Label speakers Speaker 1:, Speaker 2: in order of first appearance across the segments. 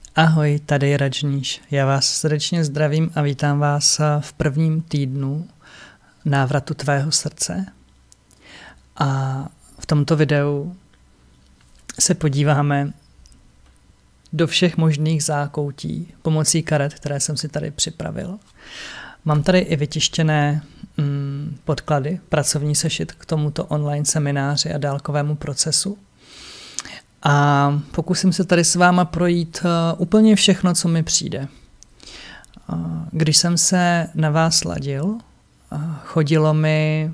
Speaker 1: Ahoj, tady je Rajníš. Já vás srdečně zdravím a vítám vás v prvním týdnu návratu tvého srdce. A v tomto videu se podíváme do všech možných zákoutí pomocí karet, které jsem si tady připravil. Mám tady i vytištěné podklady, pracovní sešit k tomuto online semináři a dálkovému procesu. A pokusím se tady s váma projít úplně všechno, co mi přijde. Když jsem se na vás ladil, chodilo mi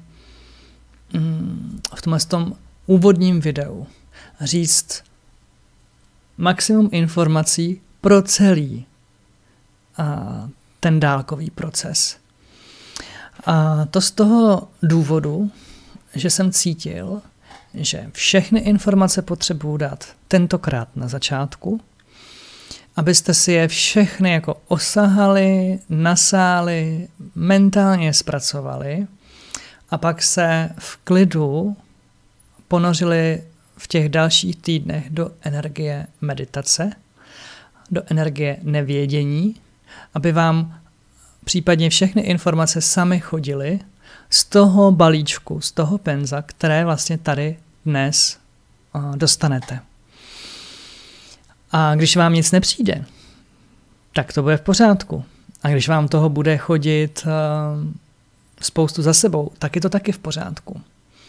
Speaker 1: v tom úvodním videu říct maximum informací pro celý ten dálkový proces. A to z toho důvodu, že jsem cítil, že všechny informace potřebuji dát tentokrát na začátku, abyste si je všechny jako osahali, nasáli, mentálně zpracovali a pak se v klidu ponořili v těch dalších týdnech do energie meditace, do energie nevědění, aby vám případně všechny informace sami chodily z toho balíčku, z toho penza, které vlastně tady dnes dostanete. A když vám nic nepřijde, tak to bude v pořádku. A když vám toho bude chodit spoustu za sebou, tak je to taky v pořádku.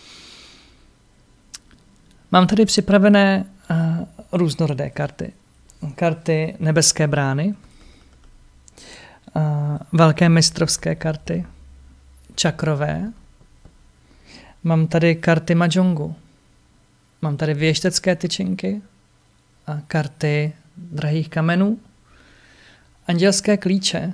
Speaker 1: Mám tady připravené různorodé karty. Karty nebeské brány, velké mistrovské karty, čakrové. Mám tady karty Majongu. Mám tady věštecké tyčinky a karty drahých kamenů, andělské klíče,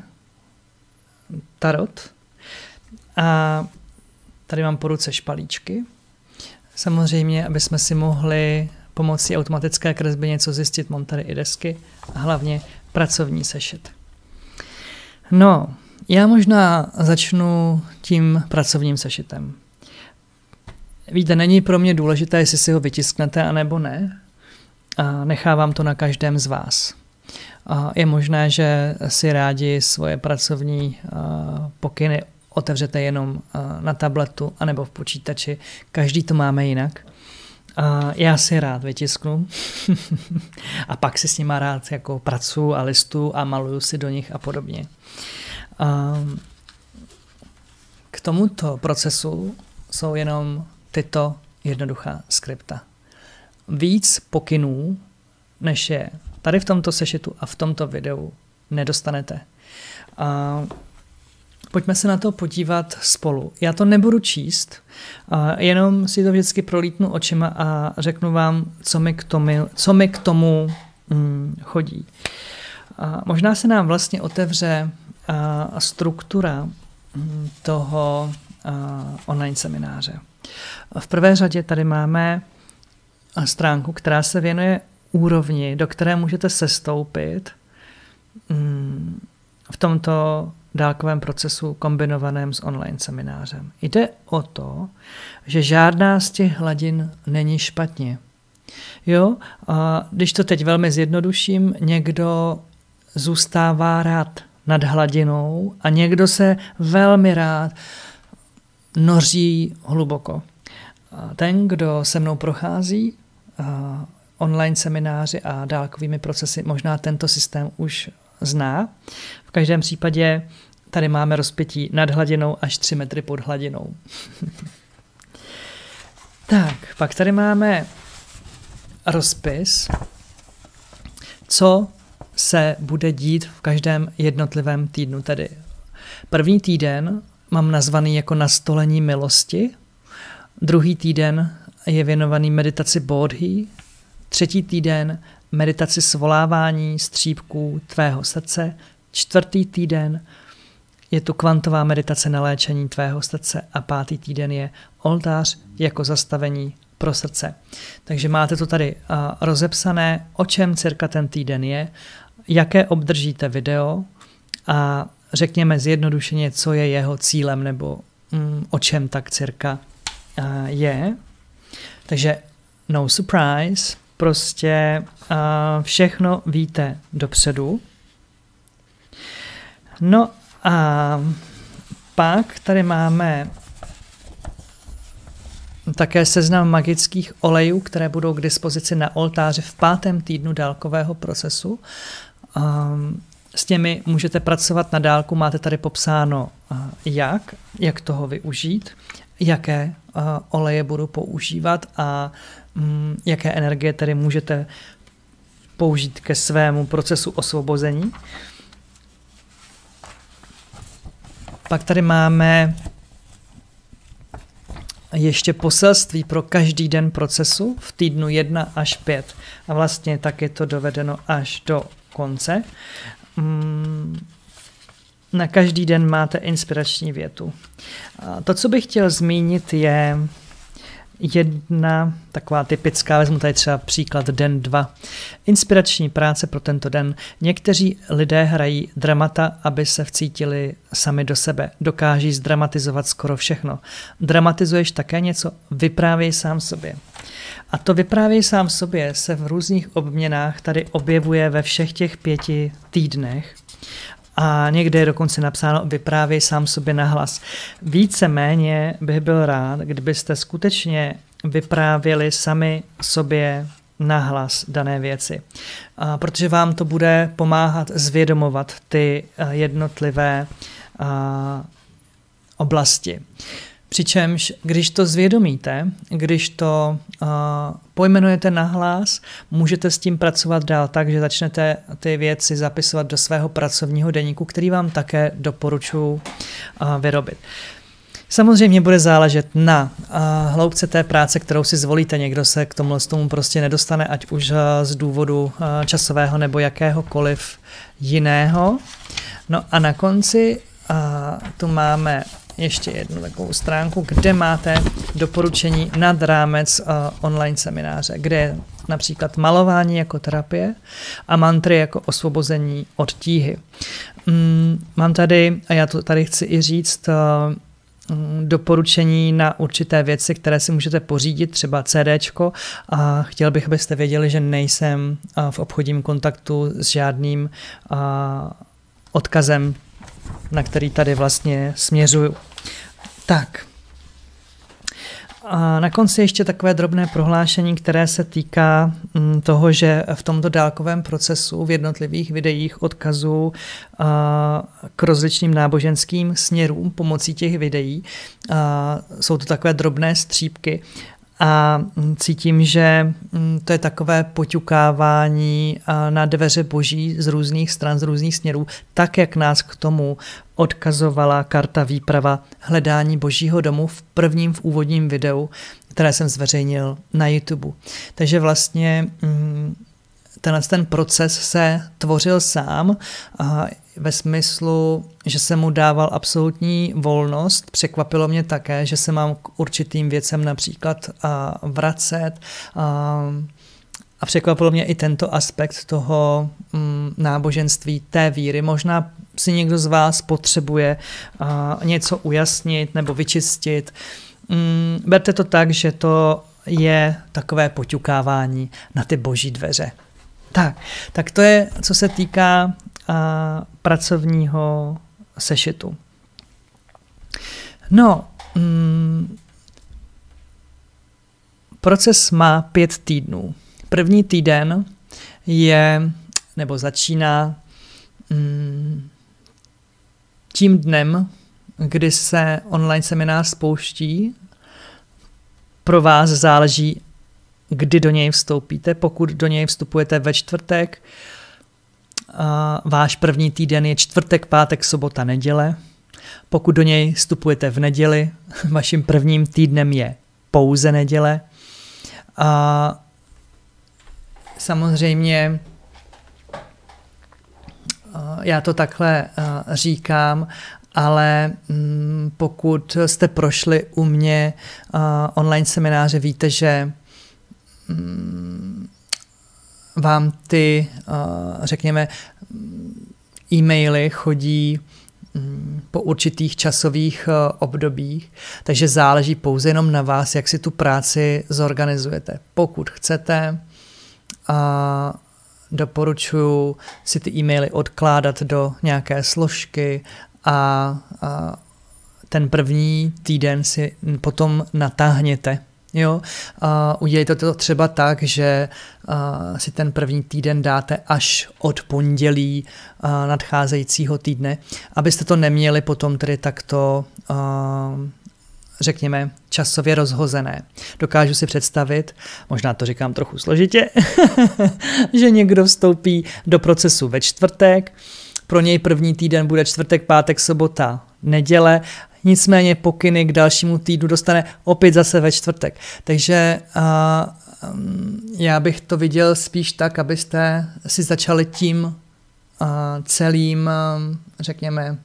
Speaker 1: tarot a tady mám po ruce špalíčky. Samozřejmě, aby jsme si mohli pomocí automatické kresby něco zjistit, mám tady i desky a hlavně pracovní sešit. No, já možná začnu tím pracovním sešitem. Víte, není pro mě důležité, jestli si ho vytisknete, anebo ne. A nechávám to na každém z vás. A je možné, že si rádi svoje pracovní pokyny otevřete jenom na tabletu anebo v počítači. Každý to máme jinak. Já si rád vytisknu a pak si s nima rád jako pracuji a listuju a maluju si do nich a podobně. K tomuto procesu jsou jenom tyto jednoduchá skripta. Víc pokynů, než je tady v tomto sešitu a v tomto videu, nedostanete. Pojďme se na to podívat spolu. Já to nebudu číst, jenom si to vždycky prolítnu očima a řeknu vám, co mi k tomu chodí. Možná se nám vlastně otevře struktura toho online semináře. V prvé řadě tady máme stránku, která se věnuje úrovni, do které můžete sestoupit v tomto dálkovém procesu kombinovaném s online seminářem. Jde o to, že žádná z těch hladin není špatně. Jo? A když to teď velmi zjednoduším, někdo zůstává rád nad hladinou a někdo se velmi rád noří hluboko. Ten, kdo se mnou prochází online semináři a dálkovými procesy, možná tento systém už zná. V každém případě tady máme rozpětí nad hladinou až 3 metry pod hladinou. Tak, pak tady máme rozpis, co se bude dít v každém jednotlivém týdnu. Tedy první týden mám nazvaný jako nastolení milosti, druhý týden je věnovaný meditaci Bodhi, třetí týden meditaci svolávání střípků tvého srdce, čtvrtý týden je tu kvantová meditace na léčení tvého srdce a pátý týden je oltář jako zastavení pro srdce. Takže máte to tady rozepsané, o čem cirka ten týden je, jaké obdržíte video a řekněme zjednodušeně, co je jeho cílem nebo o čem tak cirka je. Takže no surprise, prostě všechno víte dopředu. No a pak tady máme také seznam magických olejů, které budou k dispozici na oltáři v 5. týdnu dálkového procesu. S těmi můžete pracovat na dálku, máte tady popsáno jak toho využít, jaké oleje budu používat a jaké energie tedy můžete použít ke svému procesu osvobození. Pak tady máme ještě poselství pro každý den procesu v týdnu 1 až 5. A vlastně tak je to dovedeno až do konce. Na každý den máte inspirační větu. To, co bych chtěl zmínit, je jedna taková typická, vezmu tady třeba příklad den 2. Inspirační práce pro tento den. Někteří lidé hrají dramata, aby se vcítili sami do sebe. Dokáží zdramatizovat skoro všechno. Dramatizuješ také něco? Vyprávěj sám sobě. A to vyprávěj sám sobě se v různých obměnách tady objevuje ve všech těch 5 týdnech. A někde je dokonce napsáno vyprávěj sám sobě nahlas. Víceméně bych byl rád, kdybyste skutečně vyprávěli sami sobě nahlas dané věci. Protože vám to bude pomáhat zvědomovat ty jednotlivé oblasti. Přičemž, když to zvědomíte, když to pojmenujete nahlas, můžete s tím pracovat dál tak, že začnete ty věci zapisovat do svého pracovního deníku, který vám také doporučuji vyrobit. Samozřejmě bude záležet na hloubce té práce, kterou si zvolíte. Někdo se k tomu prostě nedostane, ať už z důvodu časového nebo jakéhokoliv jiného. No a na konci tu máme ještě jednu takovou stránku, kde máte doporučení nad rámec online semináře, kde je například malování jako terapie a mantry jako osvobození od tíhy. Mám tady, a já to tady chci i říct, doporučení na určité věci, které si můžete pořídit, třeba CDčko, a chtěl bych, abyste věděli, že nejsem v obchodním kontaktu s žádným odkazem, na který tady vlastně směřuju. Tak. A na konci ještě takové drobné prohlášení, které se týká toho, že v tomto dálkovém procesu v jednotlivých videích odkazů k rozličným náboženským směrům pomocí těch videí. Jsou to takové drobné střípky a cítím, že to je takové poťukávání na dveře boží z různých stran, z různých směrů, tak jak nás k tomu odkazovala karta výprava hledání božího domu v úvodním videu, které jsem zveřejnil na YouTube. Takže vlastně ten proces se tvořil sám ve smyslu, že jsem mu dával absolutní volnost. Překvapilo mě také, že se mám k určitým věcem například vracet a překvapilo mě i tento aspekt toho náboženství, té víry. Možná si někdo z vás potřebuje něco ujasnit nebo vyčistit. Berte to tak, že to je takové poťukávání na ty boží dveře. Tak to je, co se týká pracovního sešitu. No, proces má 5 týdnů. První týden začíná tím dnem, kdy se online seminář spouští. Pro vás záleží, kdy do něj vstoupíte. Pokud do něj vstupujete ve čtvrtek, váš první týden je čtvrtek, pátek, sobota, neděle. Pokud do něj vstupujete v neděli, vaším prvním týdnem je pouze neděle. Samozřejmě já to takhle říkám, ale pokud jste prošli u mě online semináře, víte, že vám ty, řekněme, e-maily chodí po určitých časových obdobích, takže záleží pouze jenom na vás, jak si tu práci zorganizujete. Pokud chcete, doporučuji si ty e-maily odkládat do nějaké složky a ten první týden si potom natáhněte. Jo? Udělejte to třeba tak, že si ten první týden dáte až od pondělí nadcházejícího týdne, abyste to neměli potom tedy takto řekněme, časově rozhozené. Dokážu si představit, možná to říkám trochu složitě, že někdo vstoupí do procesu ve čtvrtek, pro něj první týden bude čtvrtek, pátek, sobota, neděle, nicméně pokyny k dalšímu týdnu dostane opět zase ve čtvrtek. Takže já bych to viděl spíš tak, abyste si začali tím celým, řekněme,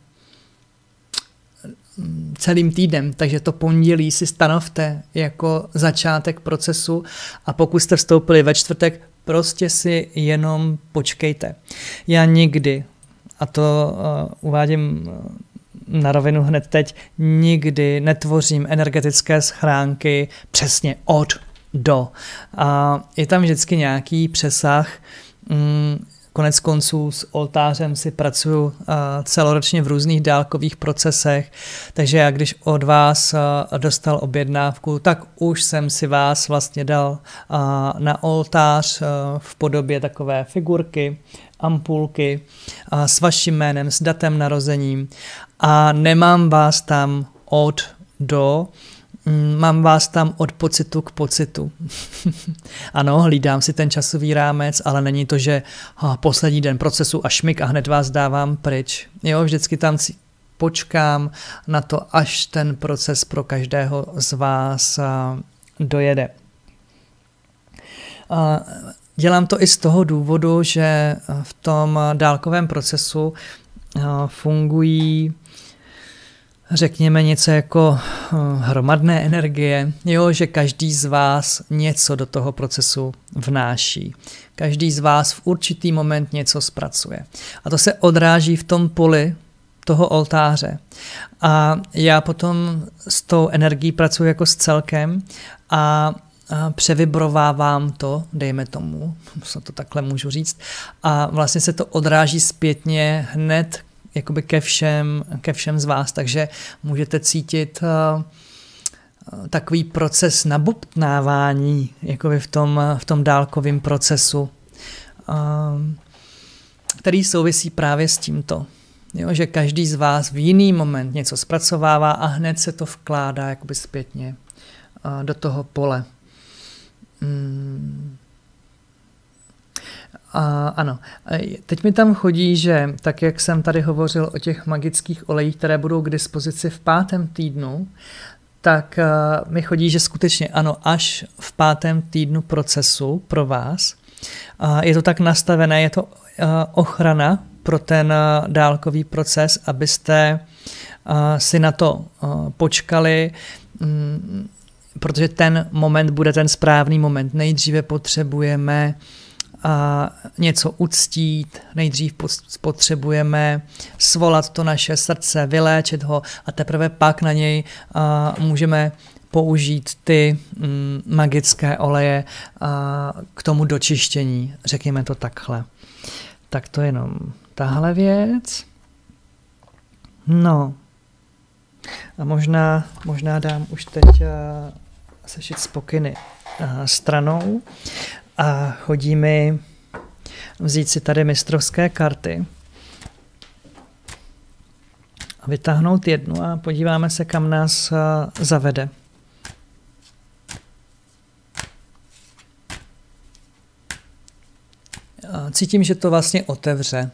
Speaker 1: celým týdnem, takže to pondělí si stanovte jako začátek procesu a pokud jste vstoupili ve čtvrtek, prostě si jenom počkejte. Já nikdy, a to uvádím na rovinu hned teď, nikdy netvořím energetické schránky přesně od do. A je tam vždycky nějaký přesah. Konec konců s oltářem si pracuju celoročně v různých dálkových procesech, takže já když od vás dostal objednávku, tak už jsem si vás vlastně dal na oltář v podobě takové figurky, ampulky s vaším jménem, s datem narozením a nemám vás tam od do, mám vás tam od pocitu k pocitu. Ano, hlídám si ten časový rámec, ale není to, že poslední den procesu a šmik a hned vás dávám pryč. Jo, vždycky tam počkám na to, až ten proces pro každého z vás dojede. Dělám to i z toho důvodu, že v tom dálkovém procesu fungují řekněme něco jako hromadné energie, jo, že každý z vás něco do toho procesu vnáší. Každý z vás v určitý moment něco zpracuje. A to se odráží v tom poli toho oltáře. A já potom s tou energií pracuji jako s celkem a převibrovávám to, dejme tomu, to takhle můžu říct, a vlastně se to odráží zpětně hned jakoby ke všem z vás, takže můžete cítit takový proces nabobtnávání jakoby v tom dálkovém procesu, který souvisí právě s tímto. Jo, že každý z vás v jiný moment něco zpracovává a hned se to vkládá jakoby zpětně do toho pole. Ano, teď mi tam chodí, že tak, jak jsem tady hovořil o těch magických olejích, které budou k dispozici v 5. týdnu, tak mi chodí, že skutečně ano, až v 5. týdnu procesu pro vás. Je to tak nastavené, je to ochrana pro ten dálkový proces, abyste si na to počkali, protože ten moment bude ten správný moment. Nejdříve potřebujeme něco uctít, nejdřív potřebujeme svolat to naše srdce, vyléčit ho a teprve pak na něj můžeme použít ty magické oleje k tomu dočištění, řekněme to takhle. Tak to je jenom tahle věc. No a možná dám už teď sešit z pokyny stranou a chodí mi vzít si tady mistrovské karty a vytáhnout jednu a podíváme se, kam nás zavede. Cítím, že to vlastně otevře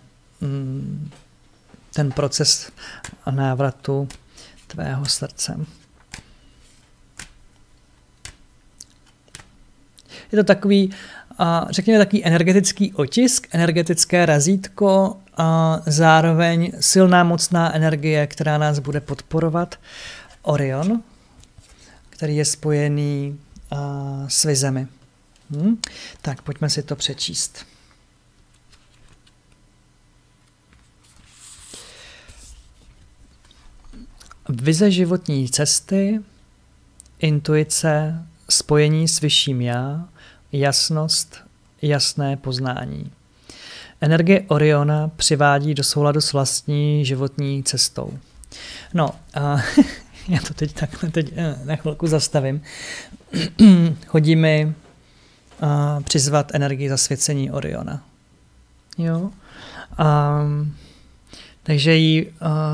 Speaker 1: ten proces návratu tvého srdce. Je to takový, řekněme, takový energetický otisk, energetické razítko a zároveň silná, mocná energie, která nás bude podporovat. Orion, který je spojený s vizemi. Tak pojďme si to přečíst. Vize životní cesty, intuice, spojení s vyšším já, jasnost, jasné poznání. Energie Oriona přivádí do souladu s vlastní životní cestou. No, já to teď na chvilku zastavím. Chodí mi přizvat energii zasvěcení Oriona. Jo? Takže ji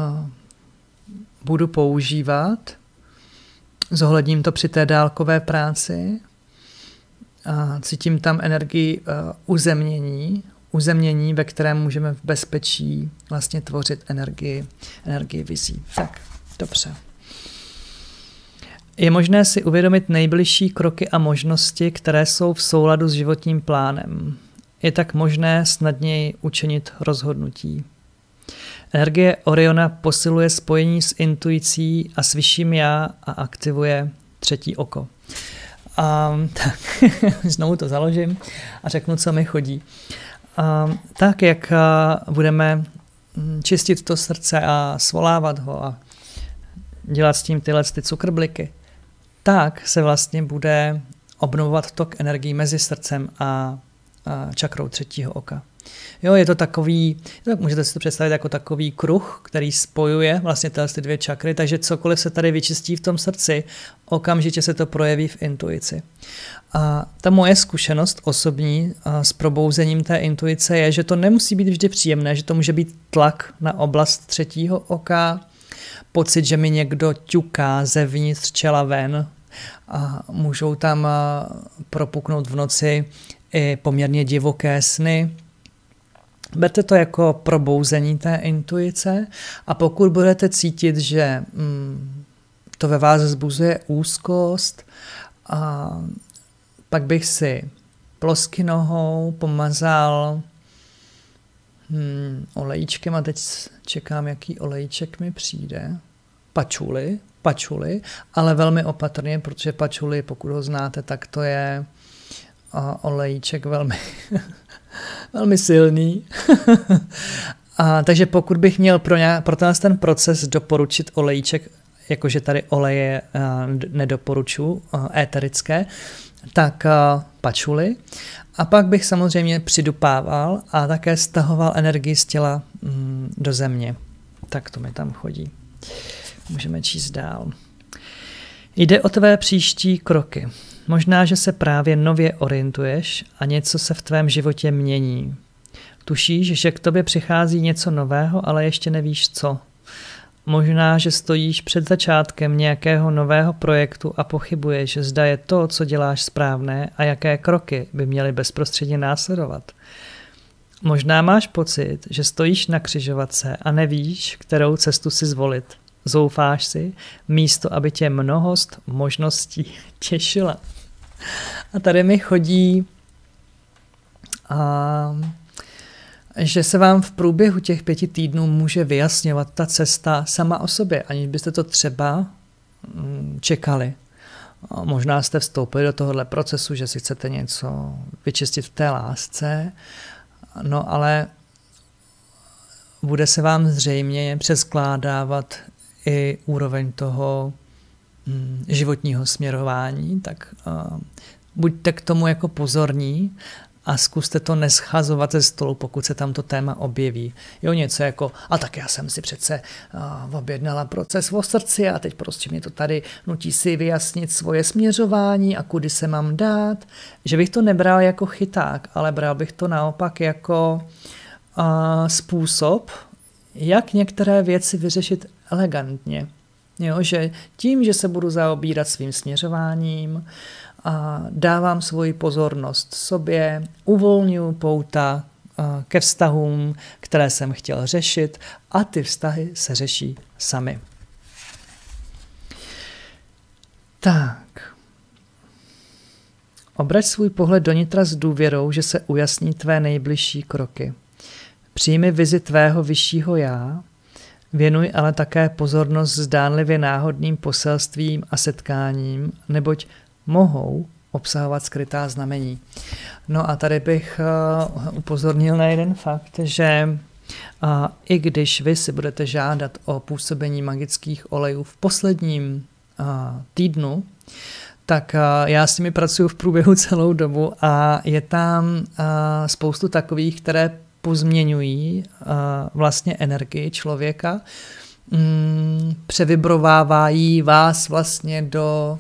Speaker 1: budu používat, zohledním to při té dálkové práci, cítím tam energii uzemnění, ve kterém můžeme v bezpečí vlastně tvořit energii vizí. Tak, dobře. Je možné si uvědomit nejbližší kroky a možnosti, které jsou v souladu s životním plánem. Je tak možné snadněji učinit rozhodnutí. Energie Oriona posiluje spojení s intuicí a s vyšším já a aktivuje třetí oko. Tak, znovu to založím a řeknu, co mi chodí. Tak, jak budeme čistit to srdce a svolávat ho a dělat s tím ty cukrbliky, tak se vlastně bude obnovovat tok energií mezi srdcem a čakrou třetího oka. Jo, je to takový, můžete si to představit jako takový kruh, který spojuje vlastně ty dvě čakry, takže cokoliv se tady vyčistí v tom srdci, okamžitě se to projeví v intuici. A ta moje zkušenost osobní s probouzením té intuice je, že to nemusí být vždy příjemné, že to může být tlak na oblast třetího oka, pocit, že mi někdo ťuká zevnitř čela ven a můžou tam propuknout v noci i poměrně divoké sny. Berte to jako probouzení té intuice a pokud budete cítit, že to ve vás vzbuzuje úzkost, pak bych si plosky nohou pomazal olejčkem a teď čekám, jaký olejček mi přijde. Pačuli, ale velmi opatrně, protože pačuli, pokud ho znáte, tak to je olejček velmi, velmi silný. Takže pokud bych měl pro ten proces doporučit olejček, jakože tady oleje nedoporučuji, éterické, tak pačuli. A pak bych samozřejmě přidupával a také stahoval energii z těla do země. Tak to mi tam chodí. Můžeme číst dál. Jde o tvé příští kroky. Možná, že se právě nově orientuješ a něco se v tvém životě mění. Tušíš, že k tobě přichází něco nového, ale ještě nevíš co. Možná, že stojíš před začátkem nějakého nového projektu a pochybuješ, že zda je to, co děláš, správné a jaké kroky by měly bezprostředně následovat. Možná máš pocit, že stojíš na křižovatce a nevíš, kterou cestu si zvolit. Zoufáš si, místo aby tě mnohost možností těšila. A tady mi chodí, že se vám v průběhu těch 5 týdnů může vyjasňovat ta cesta sama o sobě, aniž byste to třeba čekali. Možná jste vstoupili do tohohle procesu, že si chcete něco vyčistit v té lásce, no ale bude se vám zřejmě přeskládávat i úroveň toho životního směrování, tak buďte k tomu jako pozorní a zkuste to neschazovat ze stolu, pokud se tam to téma objeví. Jo, něco jako, a tak já jsem si přece objednala proces o srdci a teď prostě mě to tady nutí si vyjasnit svoje směřování a kudy se mám dát. Že bych to nebral jako chyták, ale bral bych to naopak jako způsob, jak některé věci vyřešit elegantně. Jo, že tím, že se budu zaobírat svým směřováním, a dávám svoji pozornost sobě, uvolňuji pouta ke vztahům, které jsem chtěl řešit a ty vztahy se řeší sami. Tak. Obrať svůj pohled do nitra s důvěrou, že se ujasní tvé nejbližší kroky. Přijmi vizi tvého vyššího já, věnuj ale také pozornost zdánlivě náhodným poselstvím a setkáním, neboť mohou obsahovat skrytá znamení. No a tady bych upozornil na jeden fakt, že i když vy si budete žádat o působení magických olejů v posledním týdnu, tak já s nimi pracuji v průběhu celou dobu a je tam spoustu takových, které pozměňují vlastně energii člověka, převibrovávají vás vlastně do,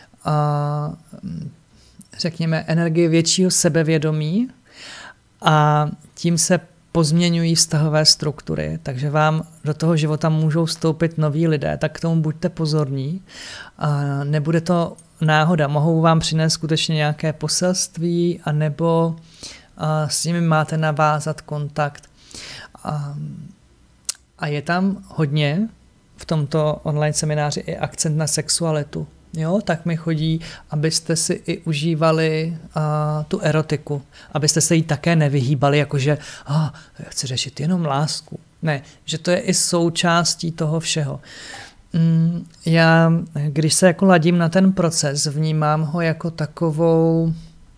Speaker 1: řekněme, energie většího sebevědomí a tím se pozměňují vztahové struktury, takže vám do toho života můžou vstoupit noví lidé, tak k tomu buďte pozorní. Nebude to náhoda, mohou vám přinést skutečně nějaké poselství, anebo s nimi máte navázat kontakt. A je tam hodně v tomto online semináři i akcent na sexualitu. Jo, tak mi chodí, abyste si i užívali tu erotiku, abyste se jí také nevyhýbali, jakože chci řešit jenom lásku. Ne, že to je i součástí toho všeho. Já, když se jako ladím na ten proces, vnímám ho jako takovou,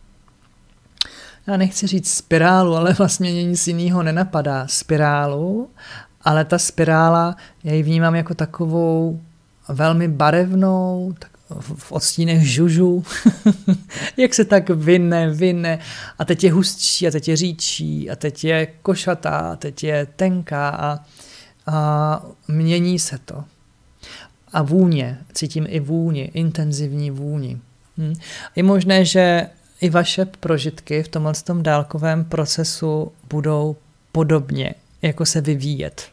Speaker 1: já nechci říct spirálu, ale vlastně nic jiného nenapadá. Spirálu, ale ta spirála, já ji vnímám jako takovou velmi barevnou, v odstínech žužu, jak se tak vyne a teď je hustší a teď je říčí a teď je košatá a teď je tenká a mění se to. A vůně, cítím i vůni, intenzivní vůni. Je možné, že i vaše prožitky v tomhle dálkovém procesu budou podobně, jako se vyvíjet.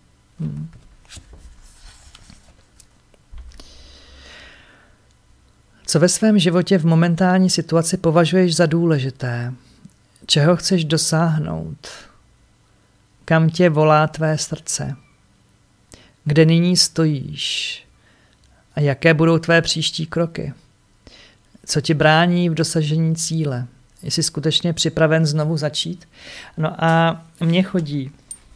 Speaker 1: Co ve svém životě v momentální situaci považuješ za důležité? Čeho chceš dosáhnout? Kam tě volá tvé srdce? Kde nyní stojíš? A jaké budou tvé příští kroky? Co ti brání v dosažení cíle? Jsi skutečně připraven znovu začít? No a mně chodí,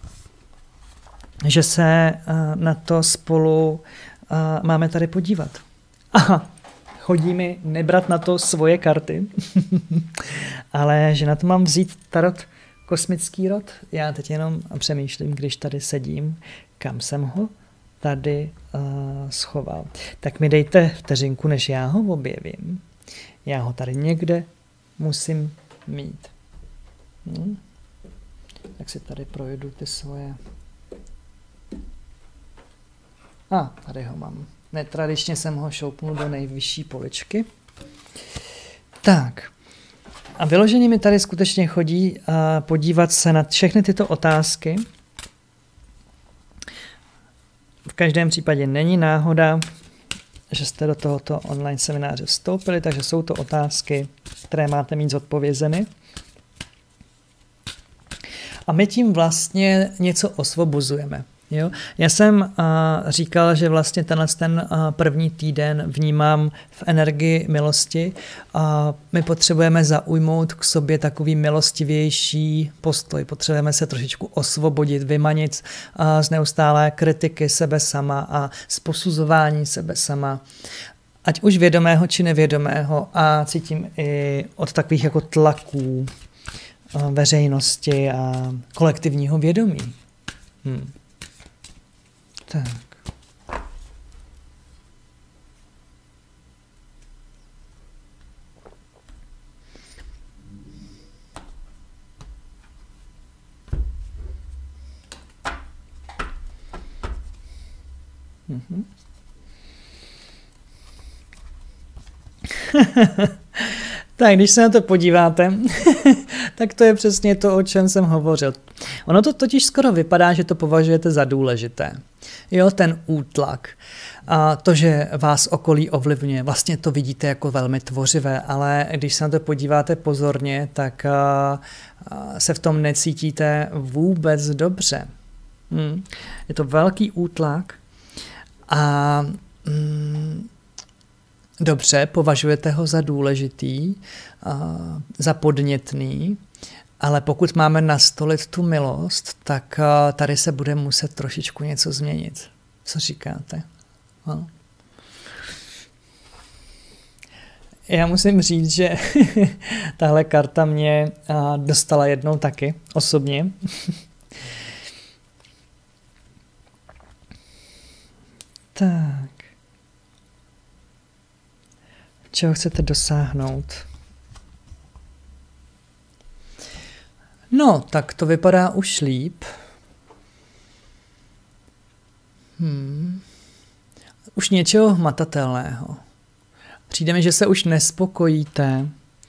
Speaker 1: že se na to spolu máme tady podívat. Aha, chodí mi nebrat na to svoje karty, ale že na to mám vzít tarot kosmický rod. Já teď jenom přemýšlím, když tady sedím, kam jsem ho tady schoval. Tak mi dejte vteřinku, než já ho objevím. Já ho tady někde musím mít. Tak si tady projedu ty svoje. Tady ho mám. Netradičně jsem ho šoupnul do nejvyšší poličky. Tak. A vyloženě mi tady skutečně chodí podívat se na všechny tyto otázky. V každém případě není náhoda, že jste do tohoto online semináře vstoupili, takže jsou to otázky, které máte mít zodpovězeny. A my tím vlastně něco osvobozujeme. Jo? Já jsem říkal, že vlastně ten první týden vnímám v energii milosti a my potřebujeme zaujmout k sobě takový milostivější postoj. Potřebujeme se trošičku osvobodit, vymanit z neustálé kritiky sebe sama a z posuzování sebe sama. Ať už vědomého či nevědomého a cítím i od takových jako tlaků veřejnosti a kolektivního vědomí. Tak. Tak, když se na to podíváte, tak to je přesně to, o čem jsem hovořil. Ono to totiž skoro vypadá, že to považujete za důležité. Jo, ten útlak. A to, že vás okolí ovlivňuje, vlastně to vidíte jako velmi tvořivé, ale když se na to podíváte pozorně, tak se v tom necítíte vůbec dobře. Je to velký útlak a dobře, považujete ho za důležitý, za podnětný, ale pokud máme nastolit tu milost, tak tady se bude muset trošičku něco změnit. Co říkáte? No. Já musím říct, že tahle karta mě dostala jednou taky, osobně. Tak. čeho chcete dosáhnout. No, tak to vypadá už líp. Už něčeho hmatatelného. Přijde mi, že se už nespokojíte,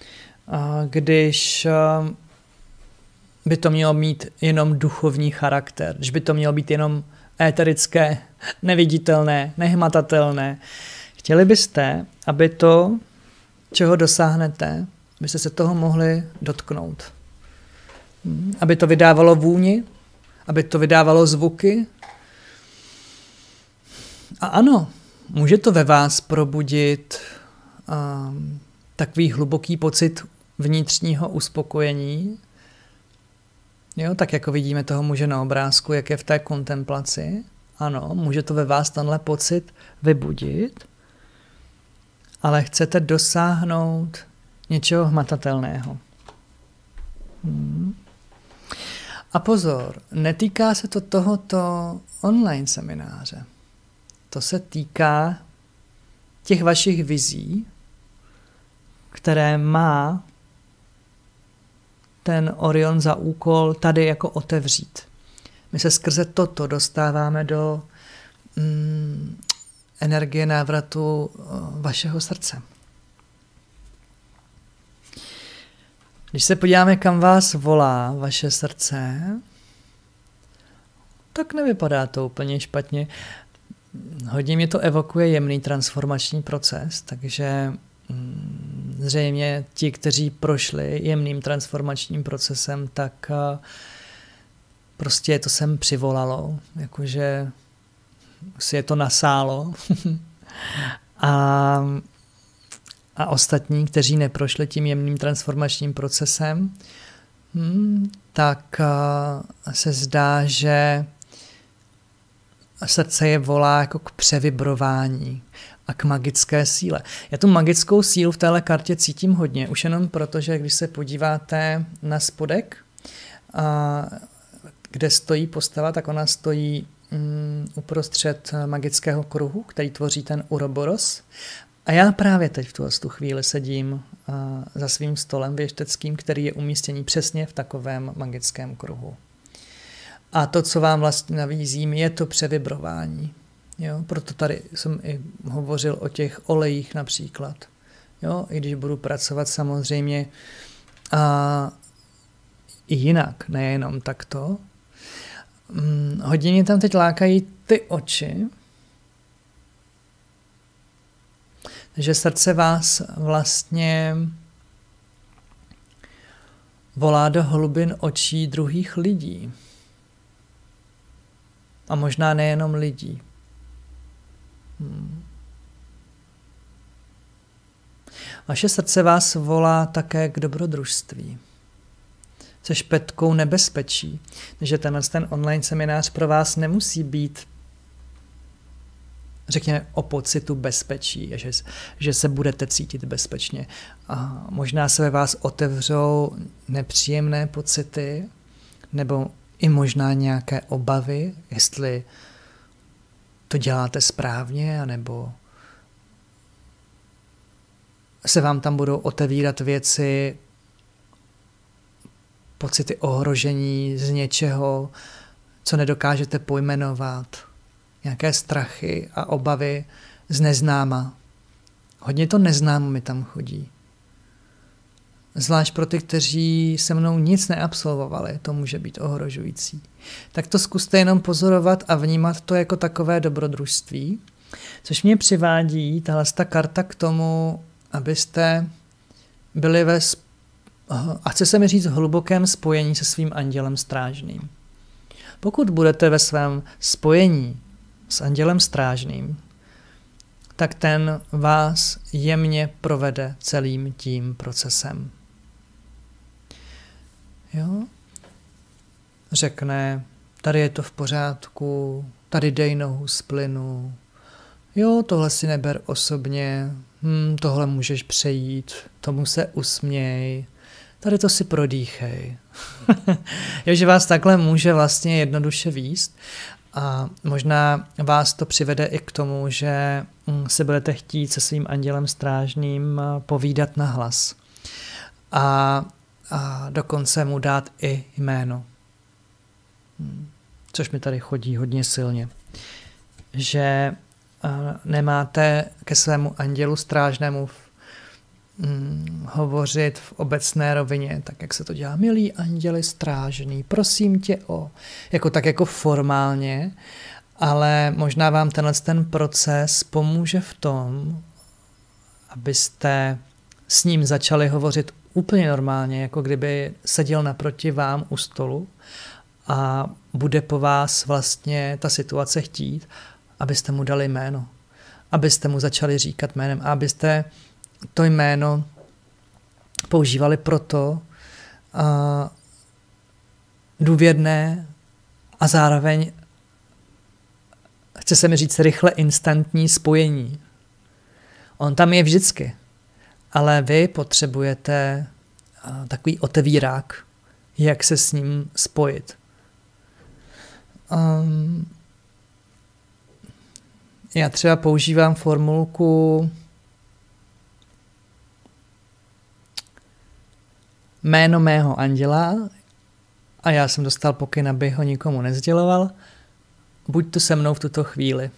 Speaker 1: když by to mělo mít jenom duchovní charakter, když by to mělo být jenom éterické, neviditelné, nehmatatelné. Chtěli byste, aby to, čeho dosáhnete, byste se toho mohli dotknout. Aby to vydávalo vůni, aby to vydávalo zvuky. A ano, může to ve vás probudit takový hluboký pocit vnitřního uspokojení, jo, tak jako vidíme toho muže na obrázku, jak je v té kontemplaci. Ano, může to ve vás tenhle pocit vybudit, ale chcete dosáhnout něčeho hmatatelného. A pozor, netýká se to tohoto online semináře. To se týká těch vašich vizí, které má ten Orion za úkol tady jako otevřít. My se skrze toto dostáváme do energie návratu vašeho srdce. Když se podíváme, kam vás volá vaše srdce, tak nevypadá to úplně špatně. Hodně mě to evokuje jemný transformační proces, takže zřejmě ti, kteří prošli jemným transformačním procesem, tak prostě to sem přivolalo, jakože si je to nasálo. A ostatní, kteří neprošli tím jemným transformačním procesem, tak se zdá, že srdce je volá jako k převibrování a k magické síle. Já tu magickou sílu v téhle kartě cítím hodně, už jenom proto, že když se podíváte na spodek, kde stojí postava, tak ona stojí uprostřed magického kruhu, který tvoří ten Uroboros. A já právě teď v tu chvíli sedím za svým stolem věšteckým, který je umístěný přesně v takovém magickém kruhu. A to, co vám vlastně nabízím, je to převibrování. Jo? Proto tady jsem i hovořil o těch olejích například. Jo? I když budu pracovat samozřejmě i jinak, nejenom takto. Hodně mě tam teď lákají ty oči, že srdce vás vlastně volá do hlubin očí druhých lidí. A možná nejenom lidí. Vaše srdce vás volá také k dobrodružství. Se špetkou nebezpečí. Takže ten online seminář pro vás nemusí být, řekněme, o pocitu bezpečí, že se budete cítit bezpečně. A možná se ve vás otevřou nepříjemné pocity, nebo i možná nějaké obavy, jestli to děláte správně, anebo se vám tam budou otevírat věci, pocity ohrožení z něčeho, co nedokážete pojmenovat, nějaké strachy a obavy z neznáma. Hodně to neznámo mi tam chodí. Zvlášť pro ty, kteří se mnou nic neabsolvovali, to může být ohrožující. Tak to zkuste jenom pozorovat a vnímat to jako takové dobrodružství, což mě přivádí tahleta karta k tomu, abyste byli a chce se mi říct, hlubokém spojení se svým andělem strážným. Pokud budete ve svém spojení s andělem strážným, tak ten vás jemně provede celým tím procesem. Jo? Řekne, tady je to v pořádku, tady dej nohu z plynu, jo, tohle si neber osobně, tohle můžeš přejít, tomu se usměj, tady to si prodýchej. Jo, že vás takhle může vlastně jednoduše vést A možná vás to přivede i k tomu, že se budete chtít se svým andělem strážným povídat na hlas. A dokonce mu dát i jméno. Což mi tady chodí hodně silně. Že nemáte ke svému andělu strážnému hovořit v obecné rovině, tak jak se to dělá. Milý anděli strážný, prosím tě o... Jako formálně, ale možná vám ten proces pomůže v tom, abyste s ním začali hovořit úplně normálně, jako kdyby seděl naproti vám u stolu a bude po vás vlastně ta situace chtít, abyste mu dali jméno, abyste mu začali říkat jménem a abyste to jméno používali proto důvěrné a zároveň, chce se mi říct, rychle instantní spojení. On tam je vždycky, ale vy potřebujete takový otevírák, jak se s ním spojit. Já třeba používám formulku jméno mého anděla a já jsem dostal pokyn, aby ho nikomu nesděloval. Buď tu se mnou v tuto chvíli.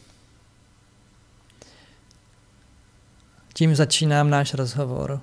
Speaker 1: Tím začínám náš rozhovor.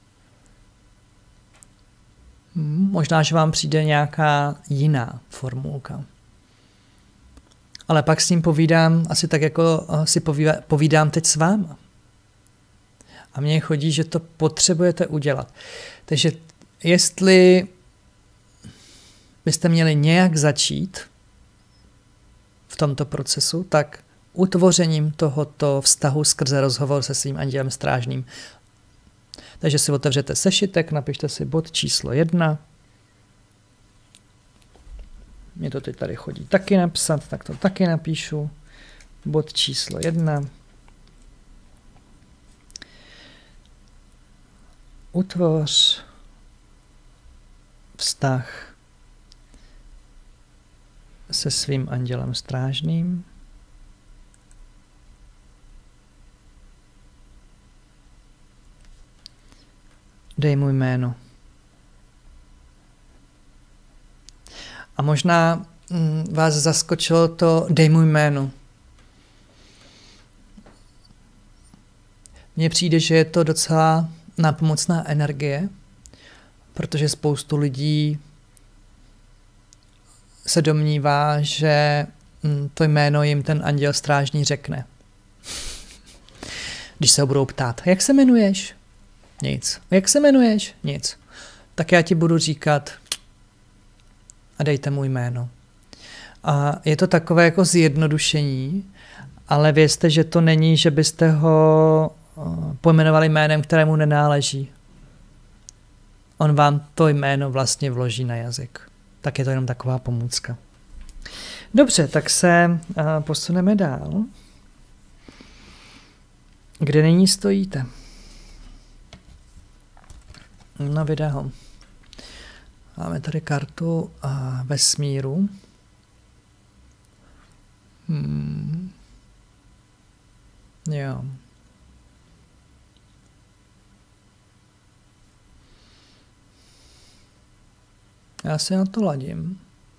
Speaker 1: Možná, že vám přijde nějaká jiná formulka. Ale pak s ním povídám asi tak, jako si povídám teď s váma. A mně chodí, že to potřebujete udělat. Takže jestli byste měli nějak začít v tomto procesu, tak utvořením tohoto vztahu skrze rozhovor se svým andělem strážným. Takže si otevřete sešitek, napište si bod číslo 1. Mně to teď tady chodí taky napsat, tak to taky napíšu. Bod číslo 1. Utvoř vztah se svým andělem strážným. Dej mu jméno. A možná vás zaskočilo to dej mu jméno. Mně přijde, že je to docela nápomocná energie, protože spoustu lidí se domnívá, že to jméno jim ten anděl strážný řekne. Když se ho budou ptát, jak se jmenuješ? Nic. Jak se jmenuješ? Nic. Tak já ti budu říkat a dejte mu jméno. A je to takové jako zjednodušení, ale vězte, že to není, že byste ho pojmenovali jménem, kterému nenáleží. On vám to jméno vlastně vloží na jazyk. Tak je to jenom taková pomůcka. Dobře, tak se posuneme dál. Kde nyní stojíte? Na video. Máme tady kartu vesmíru. Jo. Já si na to ladím.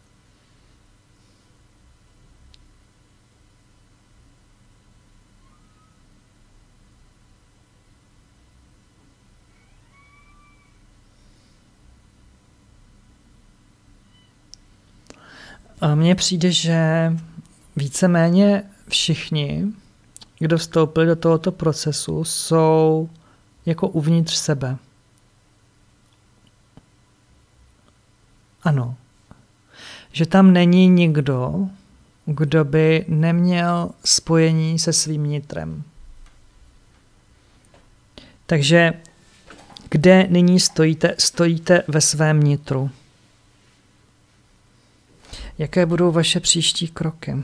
Speaker 1: A mně přijde, že víceméně všichni, kdo vstoupili do tohoto procesu, jsou jako uvnitř sebe. Ano. Že tam není nikdo, kdo by neměl spojení se svým nitrem. Takže kde nyní stojíte? Stojíte ve svém nitru. Jaké budou vaše příští kroky?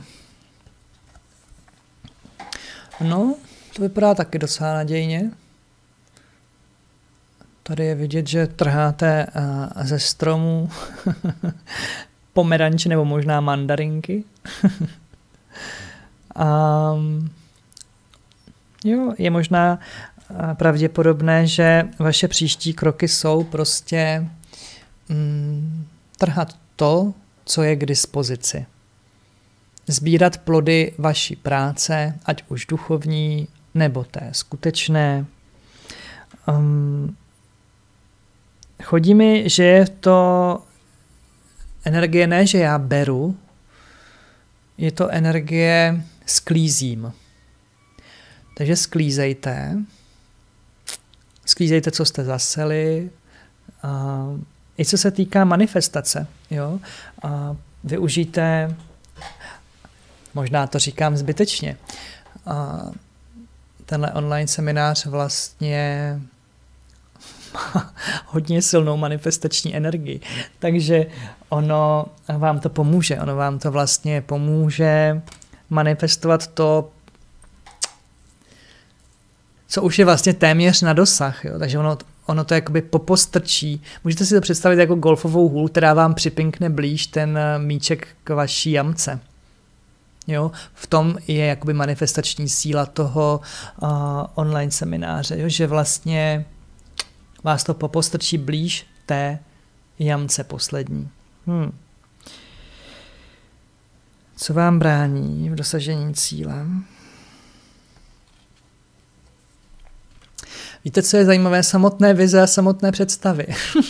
Speaker 1: No, to vypadá taky docela nadějně. Tady je vidět, že trháte ze stromů pomeranče nebo možná mandarinky. Jo, je možná pravděpodobné, že vaše příští kroky jsou prostě trhat to, co je k dispozici. Sbírat plody vaší práce, ať už duchovní, nebo té skutečné. Chodí mi, že je to energie ne, že já beru, je to energie sklízím. Takže sklízejte, co jste zaseli, i co se týká manifestace. Jo? Využijte, možná to říkám zbytečně, tenhle online seminář vlastně má hodně silnou manifestační energii, takže ono vám to pomůže, ono vám to vlastně pomůže manifestovat to, co už je vlastně téměř na dosah, jo? Takže ono to jakoby popostrčí. Můžete si to představit jako golfovou hůl, která vám připinkne blíž ten míček k vaší jamce. Jo? V tom je jakoby manifestační síla toho online semináře, jo? Že vlastně vás to popostrčí blíž té jamce poslední. Co vám brání v dosažení cíle? Víte, co je zajímavé? Samotné vize a samotné představy.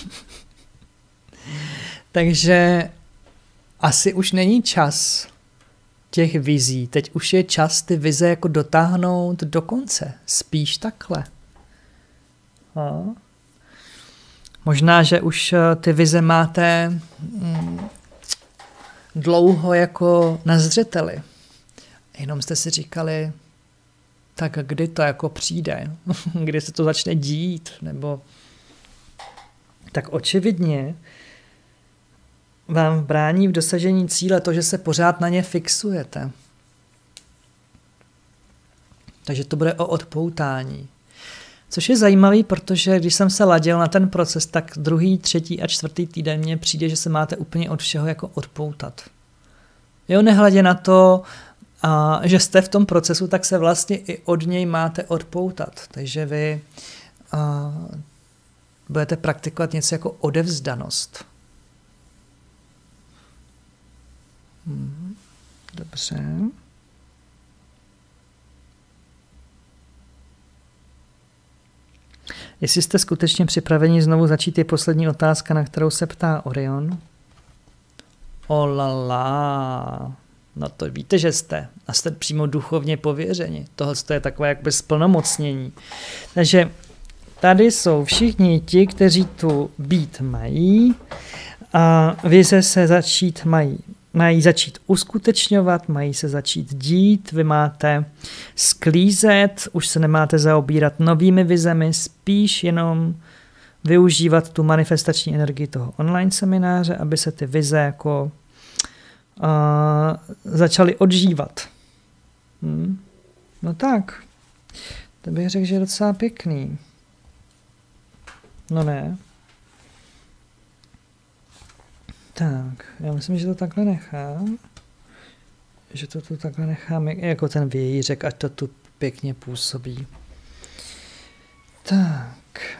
Speaker 1: Takže asi už není čas těch vizí. Teď už je čas ty vize jako dotáhnout do konce. Spíš takhle. Možná, že už ty vize máte dlouho jako na zřeteli. Jenom jste si říkali, tak kdy to jako přijde, kdy se to začne dít, nebo tak očividně vám brání v dosažení cíle to, že se pořád na ně fixujete. Takže to bude o odpoutání. Což je zajímavý, protože když jsem se ladil na ten proces, tak druhý, třetí a čtvrtý týden mně přijde, že se máte úplně od všeho jako odpoutat. Jo, nehledě na to, že jste v tom procesu, tak se vlastně i od něj máte odpoutat. Takže vy budete praktikovat něco jako odevzdanost. Dobře. Jestli jste skutečně připraveni znovu začít, je poslední otázka, na kterou se ptá Orion. Olala. No to víte, že jste. A jste přímo duchovně pověřeni. Tohle je takové jakby splnomocnění. Takže tady jsou všichni ti, kteří tu být mají. A vize se mají začít uskutečňovat, mají se začít dít, vy máte sklízet, už se nemáte zaobírat novými vizemi, spíš jenom využívat tu manifestační energii toho online semináře, aby se ty vize jako začaly odžívat. No tak, to bych řekl, že je docela pěkný. No ne. Tak, já myslím, že to takhle nechám. Že to tu takhle nechám jako ten vějířek, ať to tu pěkně působí. Tak.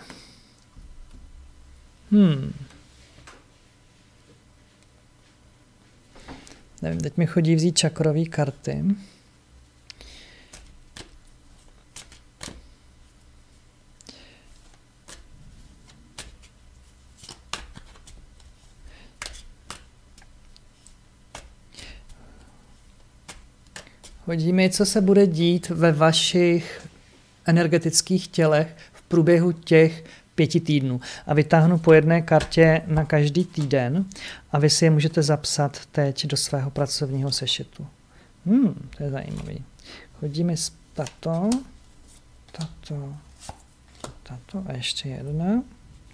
Speaker 1: Nevím, teď mi chodí vzít čakrový karty. Hodí mi, co se bude dít ve vašich energetických tělech v průběhu těch 5 týdnů. A vytáhnu po jedné kartě na každý týden a vy si je můžete zapsat teď do svého pracovního sešitu. To je zajímavý. Hodí mi tato a ještě jedna.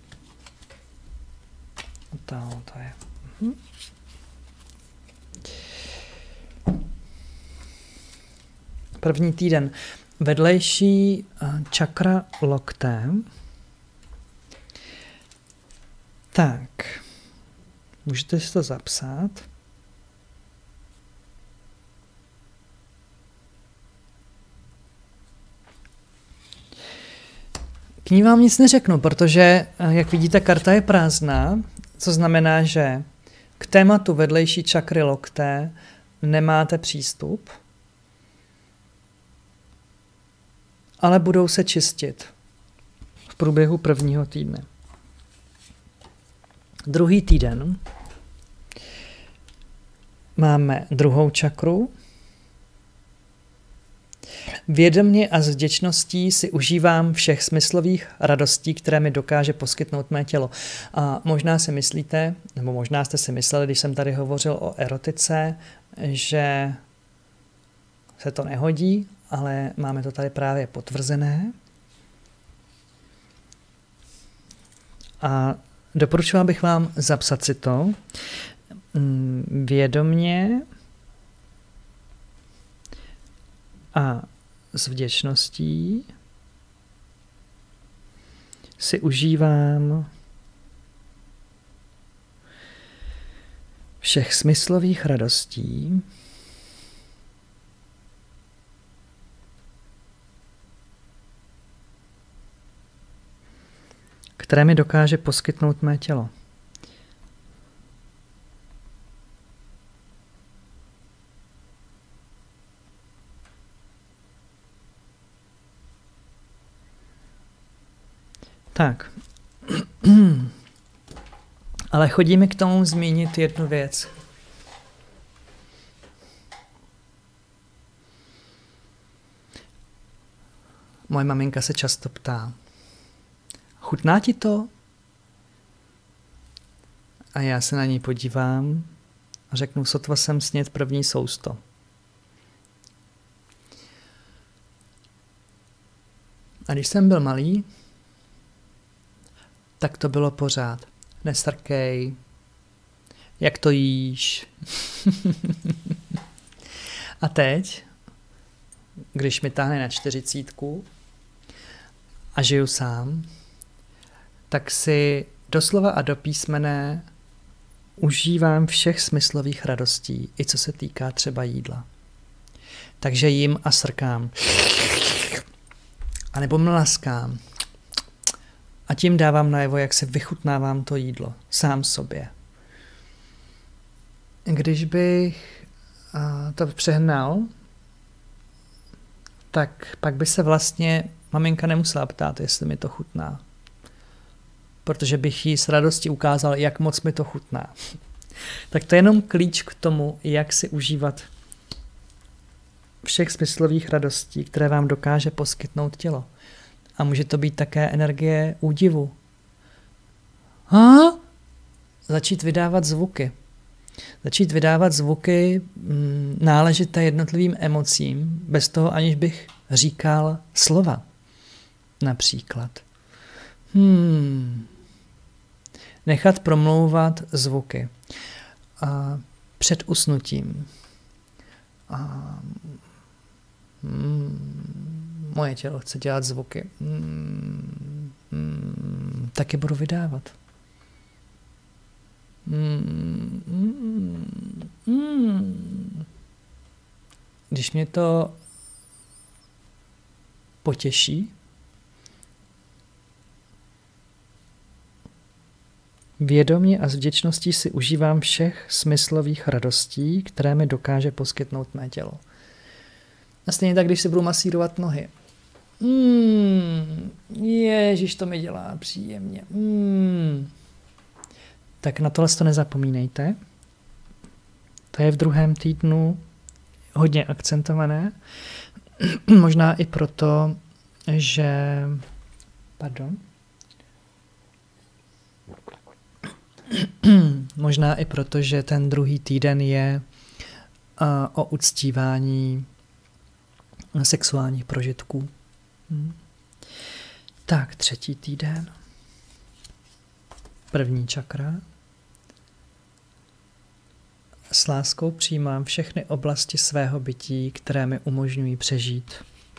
Speaker 1: To je. První týden. Vedlejší čakra lokte. Tak. Můžete si to zapsat. K ní vám nic neřeknu, protože, jak vidíte, karta je prázdná, co znamená, že k tématu vedlejší čakry lokte nemáte přístup, ale budou se čistit v průběhu prvního týdne. Druhý týden máme druhou čakru. Vědomě a s vděčností si užívám všech smyslových radostí, které mi dokáže poskytnout mé tělo. A možná si myslíte, nebo možná jste si mysleli, když jsem tady hovořil o erotice, že se to nehodí, ale máme to tady právě potvrzené. A doporučoval bych vám zapsat si to vědomě a s vděčností si užívám všech smyslových radostí, které mi dokáže poskytnout mé tělo. Tak. Ale chodíme k tomu zmínit jednu věc. Moje maminka se často ptá, chutná ti to? A já se na ní podívám a řeknu, sotva jsem snědl první sousto. A když jsem byl malý, tak to bylo pořád. Nestrkej, jak to jíš. A teď, když mi táhne na 40 a žiju sám, tak si doslova a do písmene užívám všech smyslových radostí, i co se týká třeba jídla. Takže jím a srkám. A nebo mlaskám. A tím dávám najevo, jak se vychutnávám to jídlo. Sám sobě. Když bych to přehnal, tak pak by se vlastně maminka nemusela ptát, jestli mi to chutná. Protože bych jí s radostí ukázal, jak moc mi to chutná. Tak to je jenom klíč k tomu, jak si užívat všech smyslových radostí, které vám dokáže poskytnout tělo. A může to být také energie údivu. Začít vydávat zvuky. Začít vydávat zvuky náležité jednotlivým emocím, bez toho, aniž bych říkal slova. Například. Nechat promlouvat zvuky. Před usnutím. Moje tělo chce dělat zvuky. Tak je budu vydávat. Když mě to potěší, vědomě a s vděčností si užívám všech smyslových radostí, které mi dokáže poskytnout mé tělo. A stejně tak, když si budu masírovat nohy. Ježiš, to mi dělá příjemně. Tak na tohle to nezapomínejte. To je v druhém týdnu hodně akcentované. Možná i proto, že... Možná i proto, že ten druhý týden je o uctívání sexuálních prožitků. Tak, třetí týden. První čakra. S láskou přijímám všechny oblasti svého bytí, které mi umožňují přežít.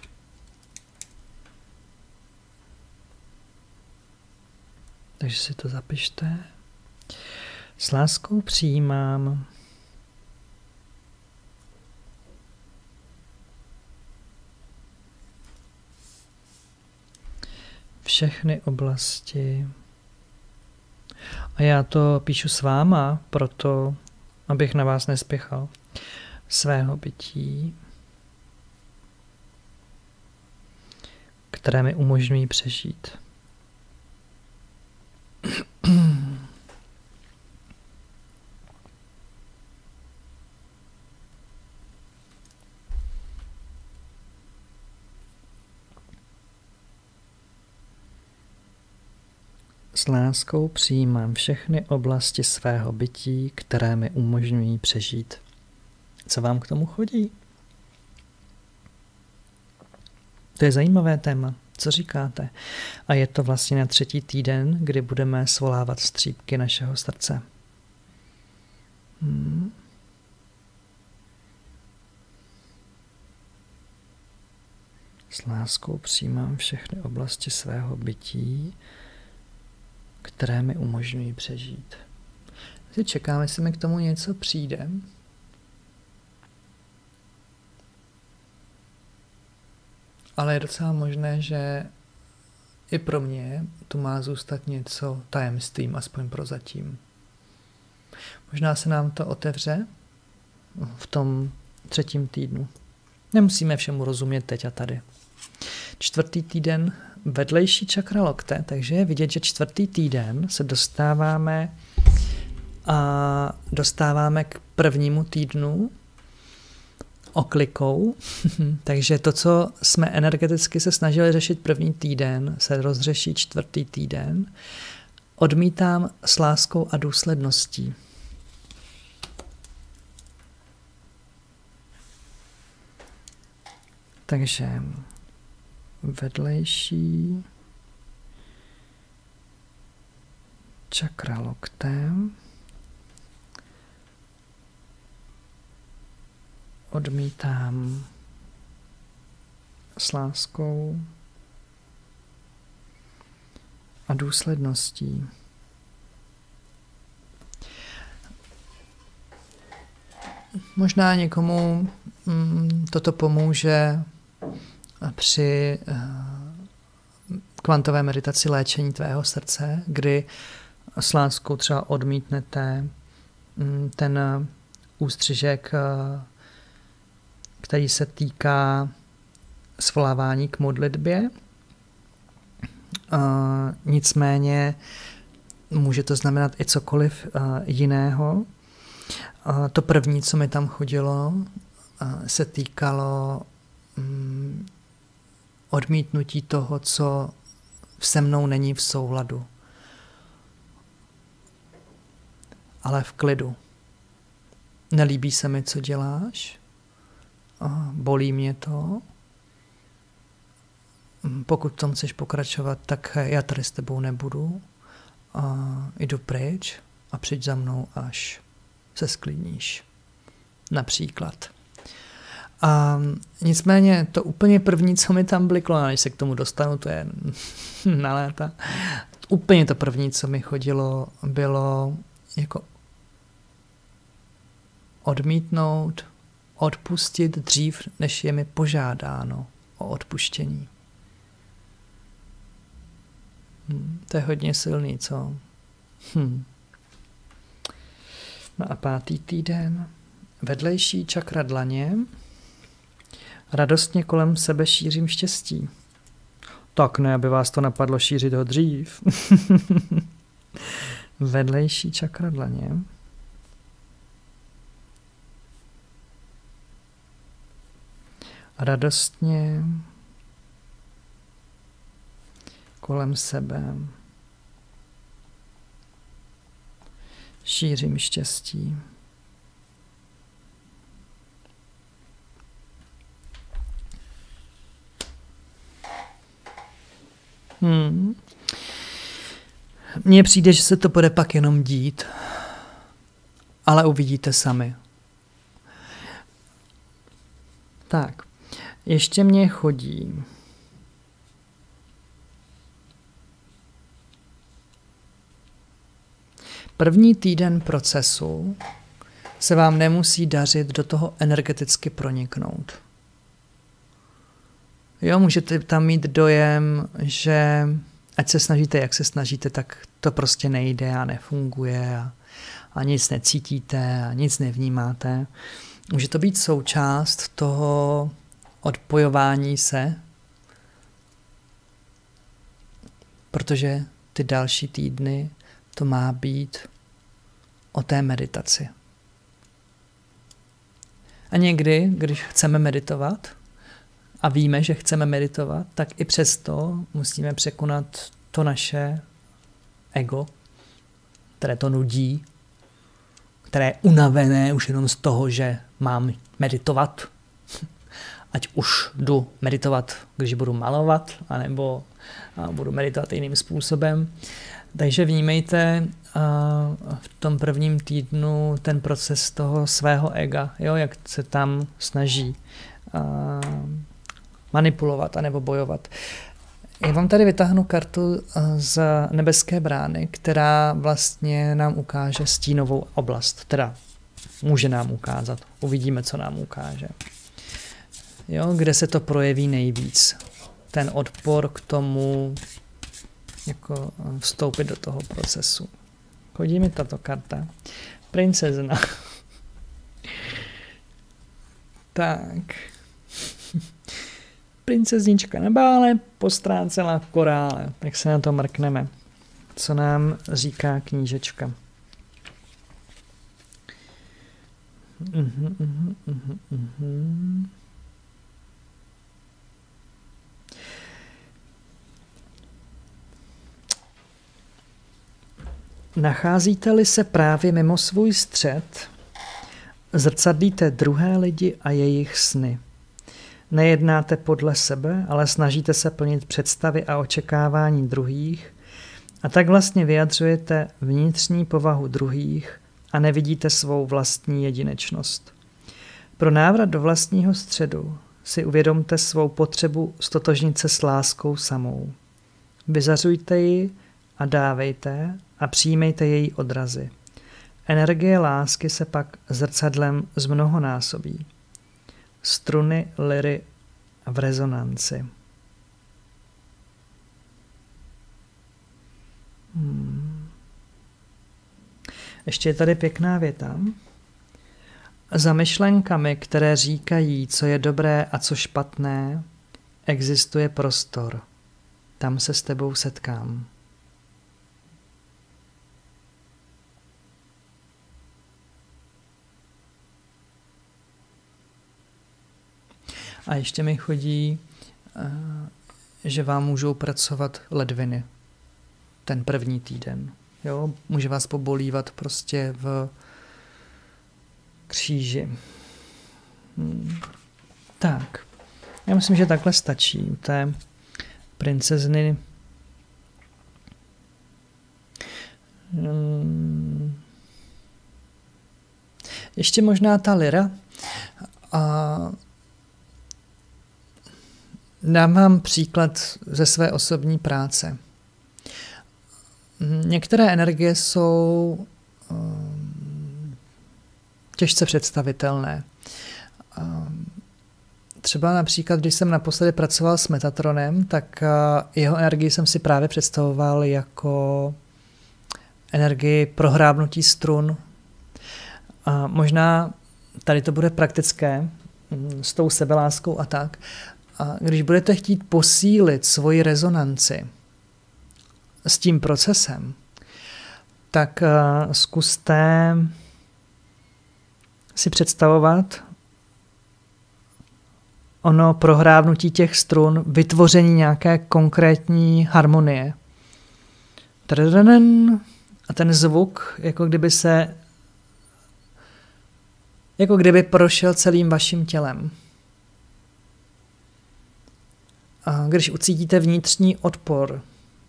Speaker 1: Takže si to zapište. S láskou přijímám všechny oblasti. A já to píšu s váma, proto, abych na vás nespěchal, svého bytí, které mi umožňují přežít. S láskou přijímám všechny oblasti svého bytí, které mi umožňují přežít. Co vám k tomu chodí? To je zajímavé téma. Co říkáte? A je to vlastně na 3. týden, kdy budeme svolávat střípky našeho srdce. S láskou přijímám všechny oblasti svého bytí, které mi umožňují přežít. Si čekáme, jestli mi k tomu něco přijde. Ale je docela možné, že i pro mě tu má zůstat něco tajemstvím, aspoň prozatím. Možná se nám to otevře v tom 3. týdnu. Nemusíme všemu rozumět teď a tady. 4. týden vedlejší čakra lokte, takže je vidět, že 4. týden se dostáváme k 1. týdnu oklikou. Takže to, co jsme energeticky se snažili řešit 1. týden, se rozřeší 4. týden. Odmítám s láskou a důsledností. Takže vedlejší čakra loktem, odmítám s láskou a důsledností. Možná někomu toto pomůže při kvantové meditaci léčení tvého srdce, kdy s láskou třeba odmítnete ten ústřižek, který se týká svolávání k modlitbě. Nicméně může to znamenat i cokoliv jiného. To první, co mi tam chodilo, se týkalo odmítnutí toho, co se mnou není v souladu. Ale v klidu. Nelíbí se mi, co děláš, bolí mě to. Pokud v tom chceš pokračovat, tak já tady s tebou nebudu. Jdu pryč a přijď za mnou, až se sklidníš. Například. Nicméně to úplně první, co mi tam bliklo, a než se k tomu dostanu, to je na léta, úplně to první, co mi chodilo, bylo jako odmítnout, odpustit dřív, než je mi požádáno o odpuštění. To je hodně silný, co? No a 5. týden. Vedlejší čakra dlaně. Radostně kolem sebe šířím štěstí. Tak ne, aby vás to napadlo šířit ho dřív. Vedlejší čakra dlaně. Radostně kolem sebe šířím štěstí. Mně přijde, že se to bude pak jenom dít, ale uvidíte sami. Tak, ještě mě chodí první týden procesu se vám nemusí dařit do toho energeticky proniknout. Jo, můžete tam mít dojem, že ať se snažíte, jak se snažíte, tak to prostě nejde a nefunguje a nic necítíte a nic nevnímáte. Může to být součást toho odpojování se, protože ty další týdny to má být o té meditaci. A někdy, když chceme meditovat a víme, že chceme meditovat, tak i přesto musíme překonat to naše ego, které to nudí, které je unavené už jenom z toho, že mám meditovat. Ať už jdu meditovat, když budu malovat, anebo budu meditovat jiným způsobem. Takže vnímejte v tom prvním týdnu ten proces toho svého ega, jo, jak se tam snaží manipulovat anebo bojovat. Já vám tady vytáhnu kartu z nebeské brány, která vlastně nám ukáže stínovou oblast. Teda může nám ukázat. Uvidíme, co nám ukáže. Jo, kde se to projeví nejvíc. Ten odpor k tomu jako vstoupit do toho procesu. Chodí mi tato karta. Princezna. Tak. Princeznička na bále postrácela korále. Tak se na to mrkneme. Co nám říká knížečka? Nacházíte-li se právě mimo svůj střed, zrcadlíte druhé lidi a jejich sny. Nejednáte podle sebe, ale snažíte se plnit představy a očekávání druhých a tak vlastně vyjadřujete vnitřní povahu druhých a nevidíte svou vlastní jedinečnost. Pro návrat do vlastního středu si uvědomte svou potřebu stotožnit se s láskou samou. Vyzařujte ji a dávejte a přijmejte její odrazy. Energie lásky se pak zrcadlem zmnohonásobí. Struny liry v rezonanci. Ještě je tady pěkná věta. Za myšlenkami, které říkají, co je dobré a co špatné, existuje prostor. Tam se s tebou setkám. A ještě mi chodí, že vám můžou pracovat ledviny ten první týden. Jo? Může vás pobolívat prostě v kříži. Tak. Já myslím, že takhle stačí u té princezny. Ještě možná ta lira. Dám vám příklad ze své osobní práce. Některé energie jsou těžce představitelné. Třeba například, když jsem naposledy pracoval s Metatronem, tak jeho energii jsem si právě představoval jako energii prohrábnutí strun. Možná tady to bude praktické s tou sebeláskou a tak. A když budete chtít posílit svoji rezonanci s tím procesem, tak zkuste si představovat ono prohrávnutí těch strun, vytvoření nějaké konkrétní harmonie. A ten zvuk, jako kdyby prošel celým vaším tělem. A když ucítíte vnitřní odpor,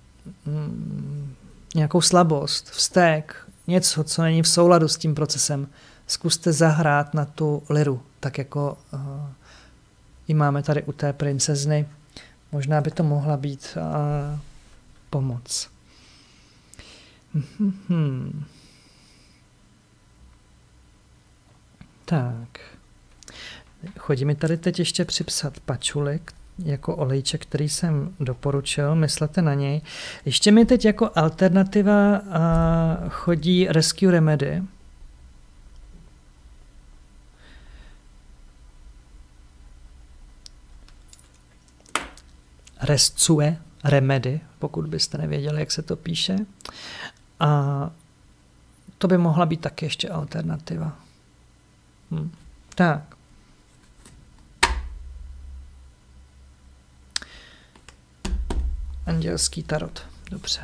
Speaker 1: nějakou slabost, vztek, něco, co není v souladu s tím procesem, zkuste zahrát na tu liru, tak jako ji máme tady u té princezny. Možná by to mohla být pomoc. Tak. Chodí mi tady teď ještě připsat pačuli jako olejček, který jsem doporučil, myslete na něj. Ještě mi teď jako alternativa chodí Rescue Remedy. Rescue Remedy, pokud byste nevěděli, jak se to píše. A to by mohla být taky ještě alternativa. Tak. Andělský tarot. Dobře.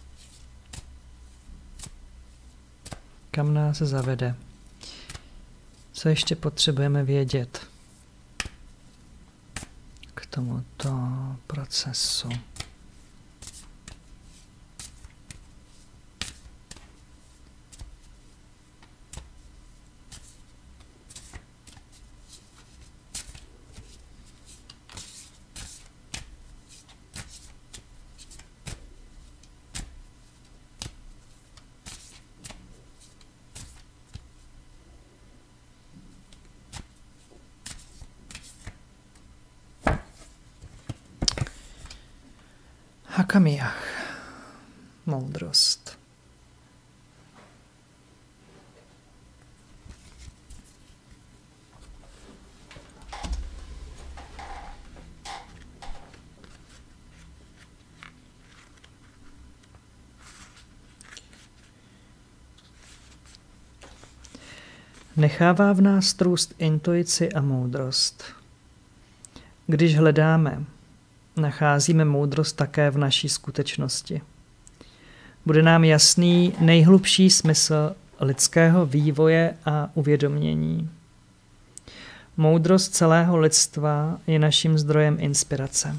Speaker 1: Kam nás zavede? Co ještě potřebujeme vědět k tomuto procesu? Hakamiach. Moudrost. Nechává v nás růst intuici a moudrost. Když hledáme, nacházíme moudrost také v naší skutečnosti. Bude nám jasný nejhlubší smysl lidského vývoje a uvědomění. Moudrost celého lidstva je naším zdrojem inspirace.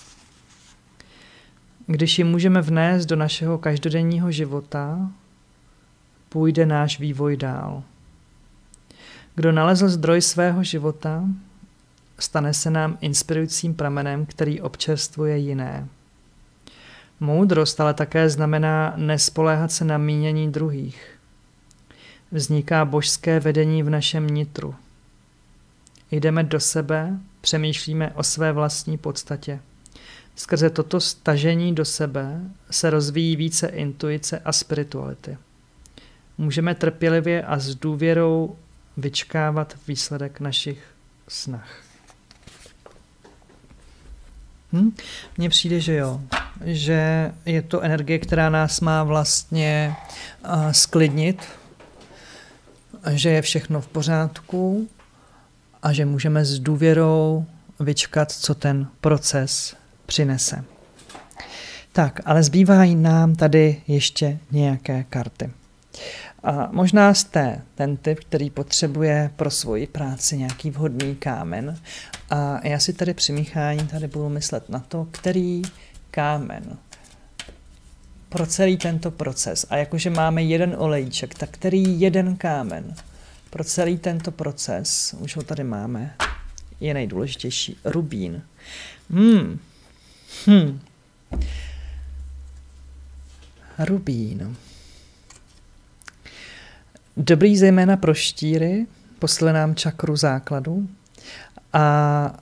Speaker 1: Když ji můžeme vnést do našeho každodenního života, půjde náš vývoj dál. Kdo nalezl zdroj svého života, stane se nám inspirujícím pramenem, který občerstvuje jiné. Moudrost ale také znamená nespoléhat se na mínění druhých. Vzniká božské vedení v našem nitru. Jdeme do sebe, přemýšlíme o své vlastní podstatě. Skrze toto stažení do sebe se rozvíjí více intuice a spirituality. Můžeme trpělivě a s důvěrou vyčkávat výsledek našich snah. Mně přijde, že jo. Že je to energie, která nás má vlastně sklidnit, že je všechno v pořádku a že můžeme s důvěrou vyčkat, co ten proces přinese. Tak, ale zbývají nám tady ještě nějaké karty. A možná jste ten typ, který potřebuje pro svoji práci nějaký vhodný kámen. A já si tady při míchání tady budu myslet na to, který kámen pro celý tento proces. A jakože máme jeden olejček, tak který jeden kámen pro celý tento proces, už ho tady máme, je nejdůležitější. Rubín. Rubín. Dobrý zejména pro štíry, posile nám čakru základu a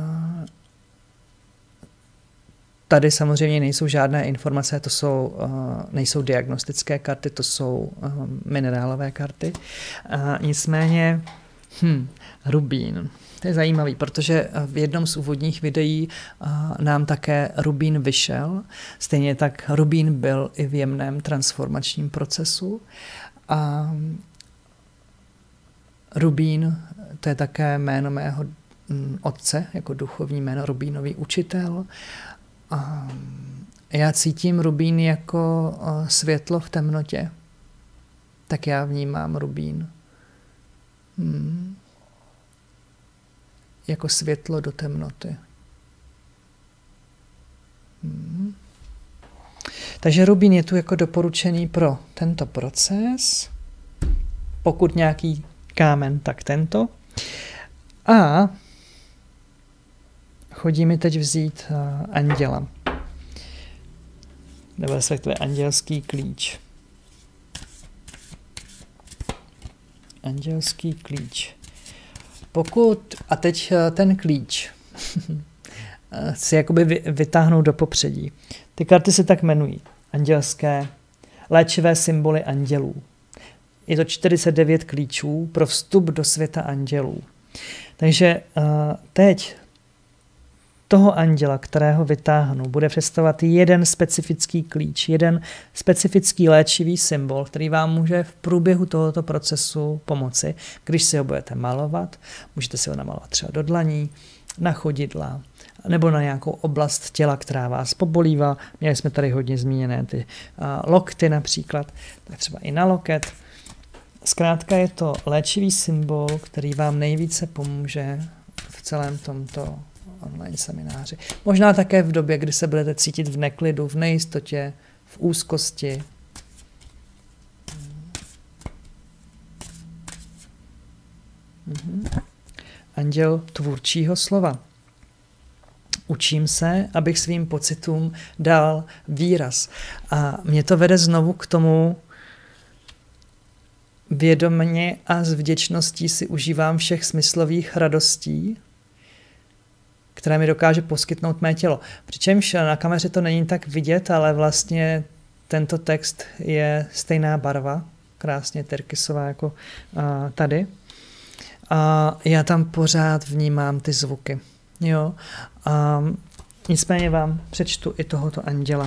Speaker 1: tady samozřejmě nejsou žádné informace, to jsou, nejsou diagnostické karty, to jsou minerálové karty. Nicméně rubín. To je zajímavý, protože v jednom z úvodních videí nám také rubín vyšel. Stejně tak rubín byl i v jemném transformačním procesu. A Rubín, to je také jméno mého otce, jako duchovní jméno, rubínový učitel. A já cítím rubín jako světlo v temnotě. Tak já vnímám rubín. Jako světlo do temnoty. Takže rubín je tu jako doporučený pro tento proces. Pokud nějaký kámen, tak tento. A chodí mi teď vzít anděla. Nebo respektive andělský klíč. Andělský klíč. Pokud, a teď ten klíč. si jakoby vytáhnout do popředí. Ty karty se tak jmenují. Andělské, léčivé symboly andělů. Je to 49 klíčů pro vstup do světa andělů. Takže teď toho anděla, kterého vytáhnu, bude představovat jeden specifický klíč, jeden specifický léčivý symbol, který vám může v průběhu tohoto procesu pomoci. Když si ho budete malovat, můžete si ho namalovat třeba do dlaní, na chodidla, nebo na nějakou oblast těla, která vás pobolívá. Měli jsme tady hodně zmíněné ty lokty například, tak třeba i na loket. Zkrátka je to léčivý symbol, který vám nejvíce pomůže v celém tomto online semináři. Možná také v době, kdy se budete cítit v neklidu, v nejistotě, v úzkosti. Anděl tvůrčího slova. Učím se, abych svým pocitům dal výraz. A mě to vede znovu k tomu, vědomě a s vděčností si užívám všech smyslových radostí, které mi dokáže poskytnout mé tělo. Přičemž na kameře to není tak vidět, ale vlastně tento text je stejná barva, krásně tyrkysová jako tady. A já tam pořád vnímám ty zvuky. Jo? Nicméně vám přečtu i tohoto anděla.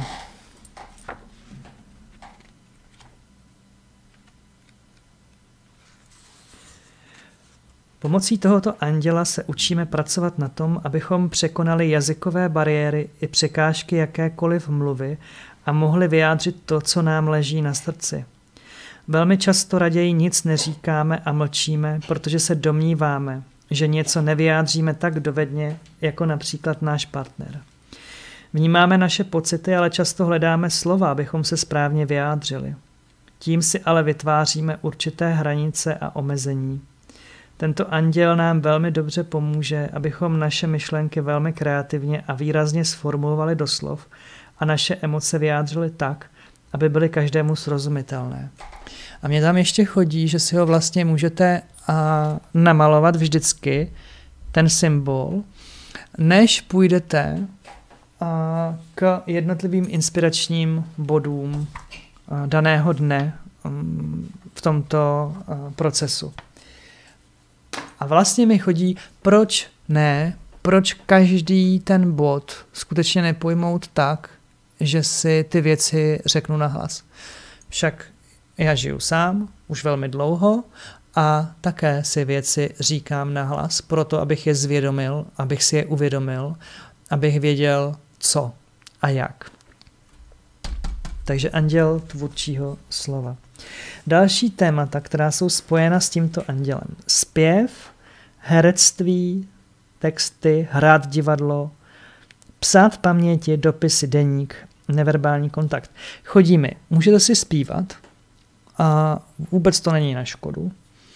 Speaker 1: Pomocí tohoto anděla se učíme pracovat na tom, abychom překonali jazykové bariéry i překážky jakékoliv mluvy a mohli vyjádřit to, co nám leží na srdci. Velmi často raději nic neříkáme a mlčíme, protože se domníváme, že něco nevyjádříme tak dovedně, jako například náš partner. Vnímáme naše pocity, ale často hledáme slova, abychom se správně vyjádřili. Tím si ale vytváříme určité hranice a omezení. Tento anděl nám velmi dobře pomůže, abychom naše myšlenky velmi kreativně a výrazně sformulovali do slov a naše emoce vyjádřili tak, aby byly každému srozumitelné. A mě tam ještě chodí, že si ho vlastně můžete namalovat vždycky, ten symbol, než půjdete k jednotlivým inspiračním bodům daného dne v tomto procesu. A vlastně mi chodí, proč každý ten bod skutečně nepojmout tak, že si ty věci řeknu nahlas. Však já žiju sám už velmi dlouho a také si věci říkám nahlas, proto abych je zvědomil, abych si je uvědomil, abych věděl co a jak. Takže anděl tvůrčího slova. Další témata, která jsou spojena s tímto andělem. Zpěv, herectví, texty, hrát divadlo, psát paměti, dopisy, deník, neverbální kontakt. Chodí mi, můžete si zpívat a vůbec to není na škodu.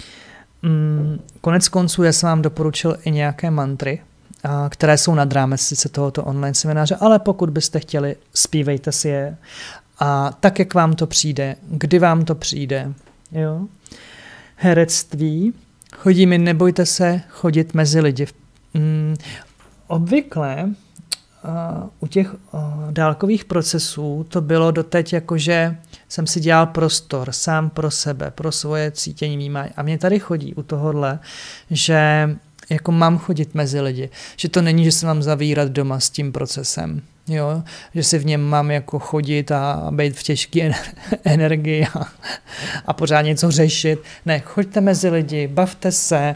Speaker 1: Konec konců já jsem vám doporučil i nějaké mantry, které jsou nad rámec sice tohoto online semináře, ale pokud byste chtěli, zpívejte si je. A tak, jak vám to přijde, kdy vám to přijde. Jo? Herectví. Chodí mi, nebojte se chodit mezi lidi. Obvykle u těch dálkových procesů to bylo doteď jako, že jsem si dělal prostor sám pro sebe, pro svoje cítění, vnímání. A mě tady chodí u tohohle, že jako mám chodit mezi lidi. Že to není, že se mám zavírat doma s tím procesem. Jo? Že si v něm mám jako chodit a být v těžké energii a pořád něco řešit. Ne, choďte mezi lidi, bavte se,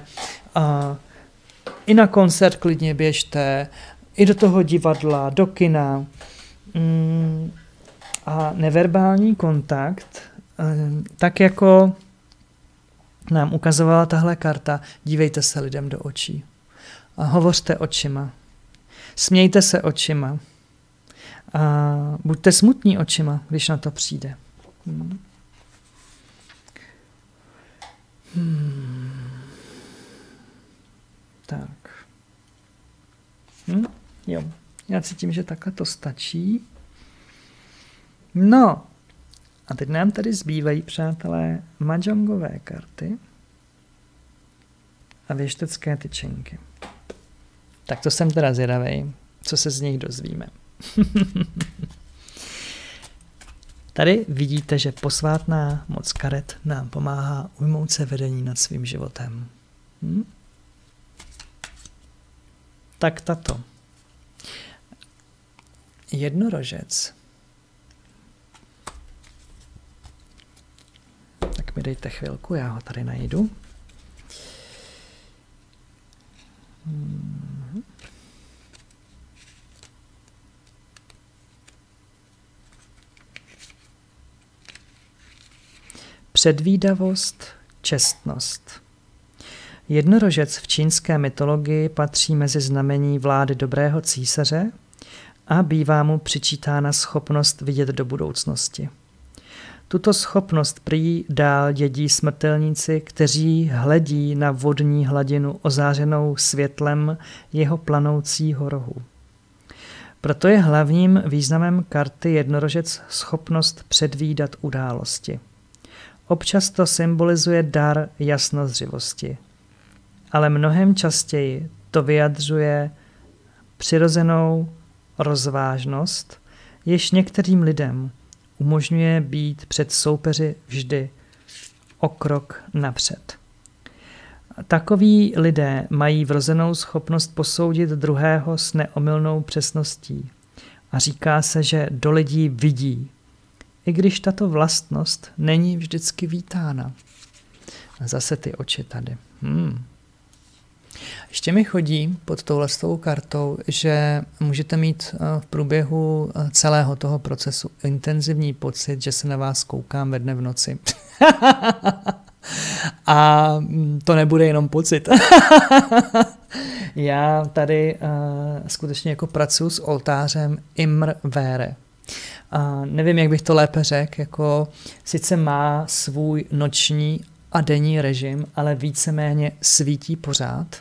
Speaker 1: i na koncert klidně běžte, i do toho divadla, do kina. A neverbální kontakt, tak jako nám ukazovala tahle karta, dívejte se lidem do očí. A hovořte očima. Smějte se očima. A buďte smutní očima, když na to přijde. Tak. Jo, já cítím, že takhle to stačí. No, a teď nám tady zbývají, přátelé, mahjongové karty a věštecké tyčinky. Tak to jsem teda zvědavej. co se z nich dozvíme. Tady vidíte, že posvátná moc karet nám pomáhá ujmout se vedení nad svým životem. Tak tato. Jednorožec. Tak mi dejte chvilku, já ho tady najdu. Předvídavost, čestnost. Jednorožec v čínské mytologii patří mezi znamení vlády dobrého císaře a bývá mu přičítána schopnost vidět do budoucnosti. Tuto schopnost prý dál dědí smrtelníci, kteří hledí na vodní hladinu ozářenou světlem jeho planoucího rohu. Proto je hlavním významem karty jednorožec schopnost předvídat události. Občas to symbolizuje dar jasnozřivosti, ale mnohem častěji to vyjadřuje přirozenou rozvážnost, jež některým lidem umožňuje být před soupeři vždy o krok napřed. Takoví lidé mají vrozenou schopnost posoudit druhého s neomylnou přesností a říká se, že do lidí vidí, i když tato vlastnost není vždycky vítána. Zase ty oči tady. Ještě mi chodí pod touhletou kartou, že můžete mít v průběhu celého toho procesu intenzivní pocit, že se na vás koukám ve dne v noci. A to nebude jenom pocit. Já tady skutečně jako pracuji s oltářem Imr Vere. Nevím, jak bych to lépe řekl, jako sice má svůj noční a denní režim, ale víceméně svítí pořád.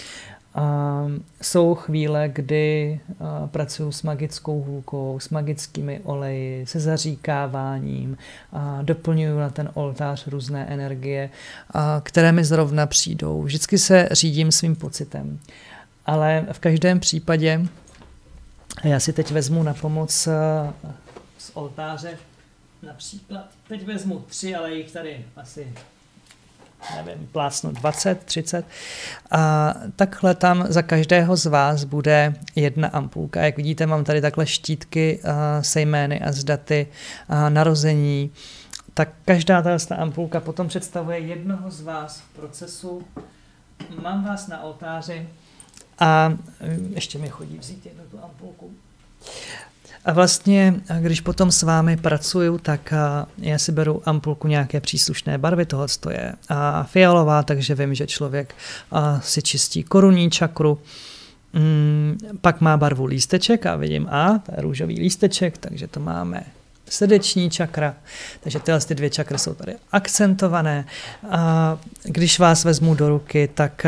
Speaker 1: Jsou chvíle, kdy pracuji s magickou hůlkou, s magickými oleji, se zaříkáváním, doplňuji na ten oltář různé energie, které mi zrovna přijdou. Vždycky se řídím svým pocitem. Ale v každém případě já si teď vezmu na pomoc z oltáře například, teď vezmu 3, ale jich tady asi nevím, plácnu 20, 30. A takhle tam za každého z vás bude jedna ampulka. Jak vidíte, mám tady takhle štítky se jmény a s daty narození. Tak každá ta ampulka potom představuje jednoho z vás v procesu. Mám vás na oltáři a ještě mi chodí vzít jednu tu ampulku. A vlastně, když potom s vámi pracuju, tak já si beru ampulku nějaké příslušné barvy, tohle je fialová, takže vím, že člověk si čistí korunní čakru, pak má barvu lísteček a vidím, to je růžový lísteček, takže to máme srdeční čakra, takže tyhle 2 čakry jsou tady akcentované. Když vás vezmu do ruky, tak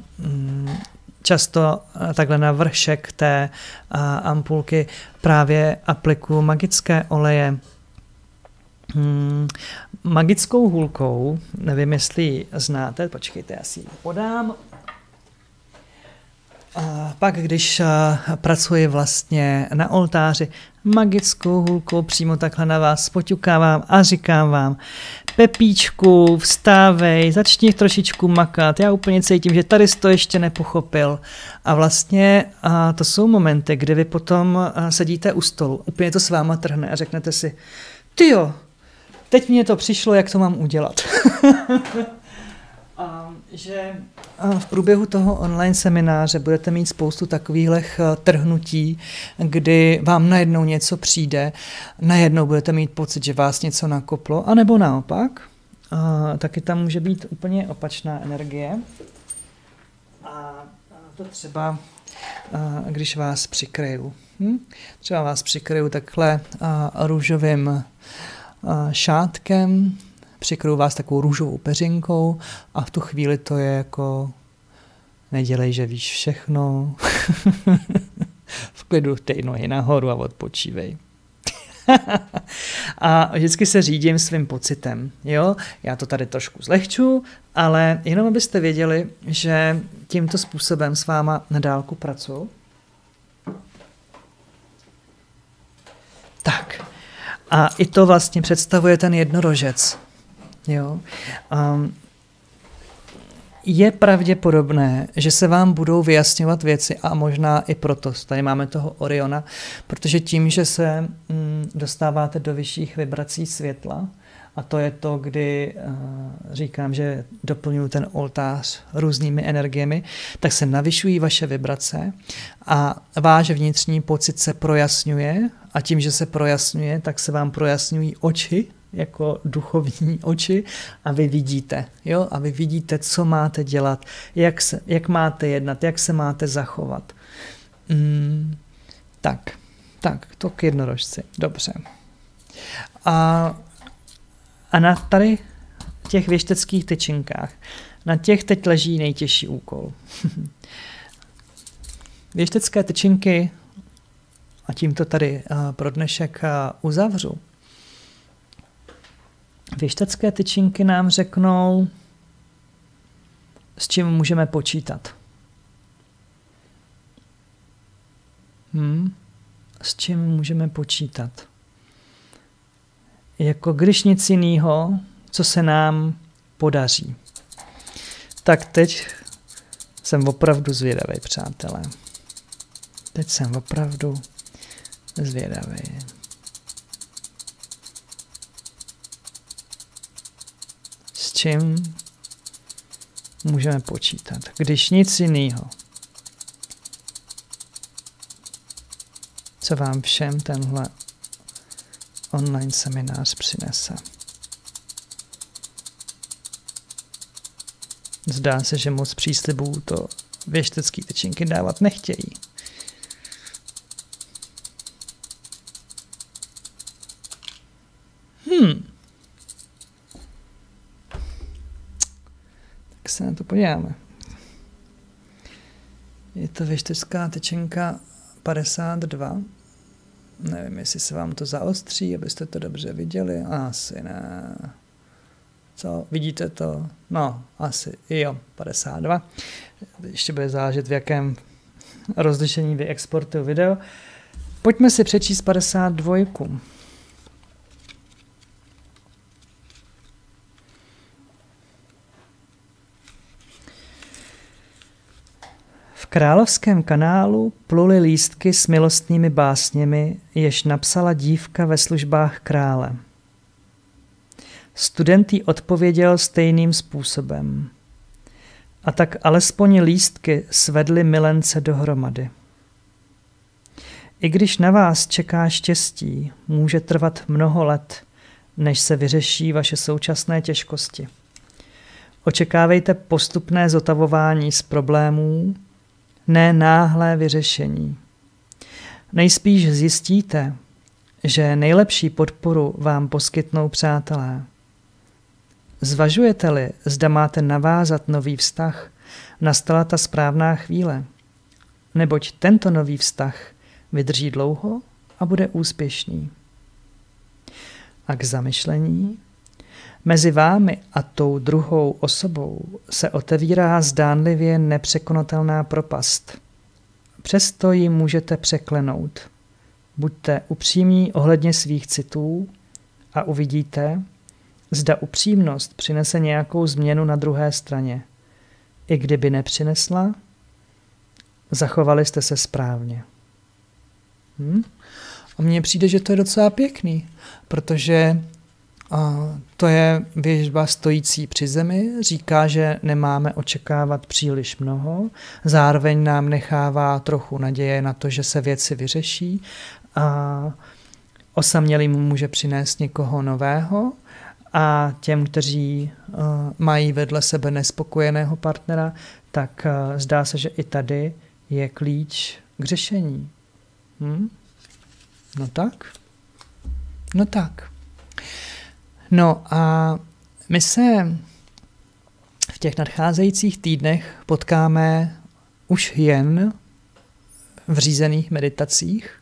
Speaker 1: často takhle na vršek té ampulky právě aplikuju magické oleje. Magickou hůlkou, nevím, jestli ji znáte, počkejte, já si ji podám. Pak, když pracuji vlastně na oltáři, magickou hůlkou přímo takhle na vás poťukávám a říkám vám: Pepíčku, vstávej, začni trošičku makat, já úplně cítím, že tady jsi to ještě nepochopil. A vlastně to jsou momenty, kdy vy potom sedíte u stolu, úplně to s váma trhne a řeknete si: tyjo, teď mně to přišlo, jak to mám udělat. Že v průběhu toho online semináře budete mít spoustu takových trhnutí, kdy vám najednou něco přijde, najednou budete mít pocit, že vás něco nakoplo, anebo naopak. Taky tam může být úplně opačná energie. A to třeba, když vás přikryju. Třeba vás přikryju takhle růžovým šátkem, přikryju vás takovou růžovou peřinkou a v tu chvíli to je jako: nedělej, že víš všechno. V klidu dej nohy nahoru a odpočívej. A vždycky se řídím svým pocitem. Jo? Já to tady trošku zlehču, ale jenom abyste věděli, že tímto způsobem s váma na dálku pracuji. A i to vlastně představuje ten jednorožec. Jo? Je pravděpodobné, že se vám budou vyjasňovat věci a možná i proto. Tady máme toho Oriona, protože tím, že se dostáváte do vyšších vibrací světla, a to je to, kdy říkám, že doplňuji ten oltář různými energiemi, tak se navyšují vaše vibrace a váš vnitřní pocit se projasňuje a tím, že se projasňuje, tak se vám projasňují oči, jako duchovní oči a vy vidíte, jo? A vy vidíte, co máte dělat, jak máte jednat, jak se máte zachovat. Tak, to k jednorožci, dobře. A na tady těch věšteckých tyčinkách, na těch teď leží nejtěžší úkol. Věštecké tyčinky, a tímto tady pro dnešek uzavřu, věštecké tyčinky nám řeknou, s čím můžeme počítat. S čím můžeme počítat. Jako když nic jiného, co se nám podaří. Tak teď jsem opravdu zvědavý, přátelé. Teď jsem opravdu zvědavý. S čím můžeme počítat, když nic jiného. Co vám všem tenhle online seminář přinese. Zdá se, že moc příslibů to věštecký tyčinky dávat nechtějí. Tak se na to podíváme. Je to věštecká tyčinka 52. Nevím, jestli se vám to zaostří, abyste to dobře viděli. Asi ne. Co? Vidíte to? No, asi jo, 52. Ještě bude záležet, v jakém rozlišení vyexportuju video. Pojďme si přečíst 52. V královském kanálu pluly lístky s milostnými básněmi, jež napsala dívka ve službách krále. Student jí odpověděl stejným způsobem. A tak alespoň lístky svedly milence dohromady. I když na vás čeká štěstí, může trvat mnoho let, než se vyřeší vaše současné těžkosti. Očekávejte postupné zotavování z problémů, ne náhlé vyřešení. Nejspíš zjistíte, že nejlepší podporu vám poskytnou přátelé. Zvažujete-li, zda máte navázat nový vztah, nastala ta správná chvíle, neboť tento nový vztah vydrží dlouho a bude úspěšný. A k zamyšlení, mezi vámi a tou druhou osobou se otevírá zdánlivě nepřekonatelná propast. Přesto ji můžete překlenout. Buďte upřímní ohledně svých citů a uvidíte, zda upřímnost přinese nějakou změnu na druhé straně. I kdyby nepřinesla, zachovali jste se správně. A mně přijde, že to je docela pěkný, protože to je věžba stojící při zemi, říká, že nemáme očekávat příliš mnoho, zároveň nám nechává trochu naděje na to, že se věci vyřeší a osamělý mu může přinést někoho nového a těm, kteří mají vedle sebe nespokojeného partnera, tak zdá se, že i tady je klíč k řešení. No tak. No a my se v těch nadcházejících týdnech potkáme už jen v řízených meditacích.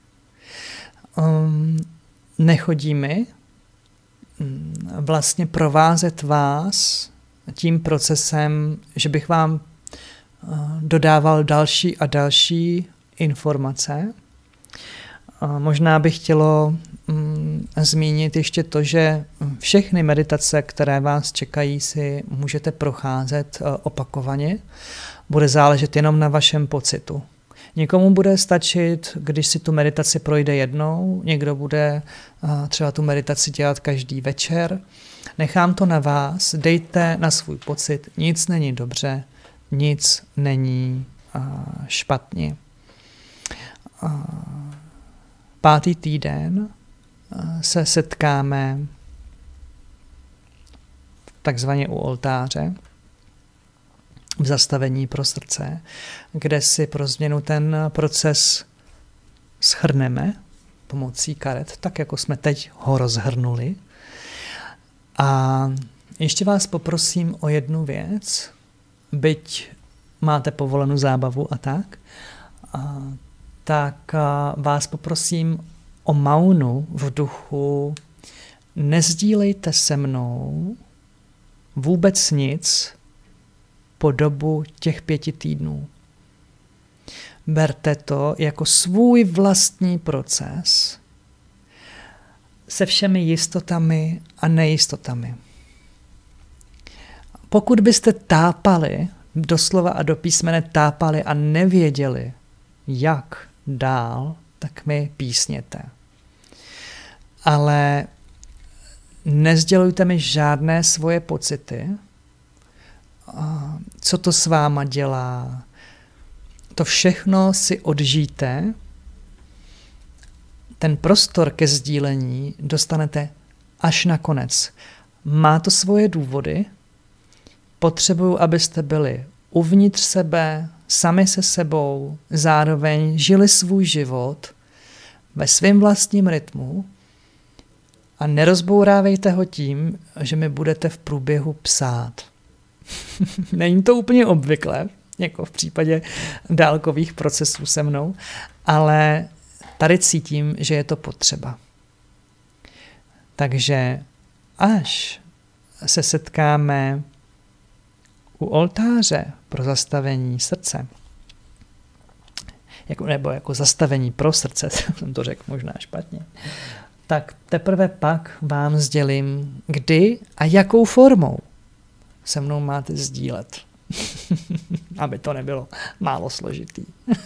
Speaker 1: Nechodíme vlastně provázet vás tím procesem, že bych vám dodával další a další informace. Možná by chtělo zmínit ještě to, že všechny meditace, které vás čekají, si můžete procházet opakovaně. Bude záležet jenom na vašem pocitu. Někomu bude stačit, když si tu meditaci projde jednou, někdo bude třeba tu meditaci dělat každý večer. Nechám to na vás, dejte na svůj pocit, nic není dobře, nic není špatně. 5. týden se setkáme takzvaně u oltáře v zastavení pro srdce, kde si pro změnu ten proces shrneme pomocí karet, tak jako jsme teď ho rozhrnuli. A ještě vás poprosím o jednu věc, byť máte povolenou zábavu a tak vás poprosím o maunu v duchu. Nezdílejte se mnou vůbec nic po dobu těch 5 týdnů. Berte to jako svůj vlastní proces se všemi jistotami a nejistotami. Pokud byste tápali, doslova a do písmene tápali a nevěděli, jak dál, tak mi písněte. Ale nezdělujte mi žádné svoje pocity, co to s váma dělá. To všechno si odžijte. Ten prostor ke sdílení dostanete až na konec. Má to svoje důvody. Potřebuju, abyste byli uvnitř sebe, sami se sebou, zároveň žili svůj život ve svém vlastním rytmu a nerozbourávejte ho tím, že mi budete v průběhu psát. Není to úplně obvyklé, jako v případě dálkových procesů se mnou, ale tady cítím, že je to potřeba. Takže až se setkáme u oltáře pro zastavení srdce, nebo jako zastavení pro srdce, jsem to řekl možná špatně, tak teprve pak vám sdělím, kdy a jakou formou se mnou máte sdílet. Aby to nebylo málo složitý.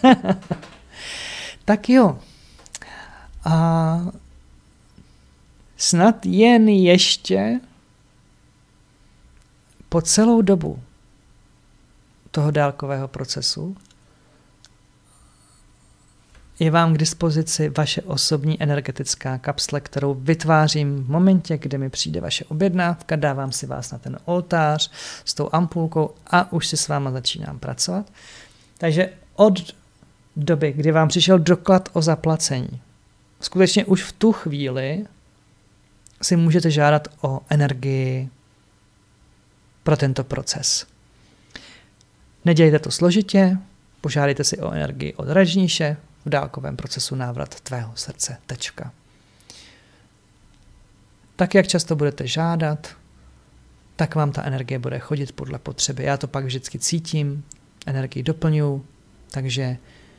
Speaker 1: Tak jo. A snad jen ještě po celou dobu toho dálkového procesu je vám k dispozici vaše osobní energetická kapsle, kterou vytvářím v momentě, kdy mi přijde vaše objednávka, dávám si vás na ten oltář s tou ampulkou a už si s váma začínám pracovat. Takže od doby, kdy vám přišel doklad o zaplacení, skutečně už v tu chvíli si můžete žádat o energii pro tento proces. Nedělejte to složitě, požádejte si o energii od Rajníše v dálkovém procesu návrat tvého srdce. Tečka. Tak, jak často budete žádat, tak vám ta energie bude chodit podle potřeby. Já to pak vždycky cítím, energii doplňuji, takže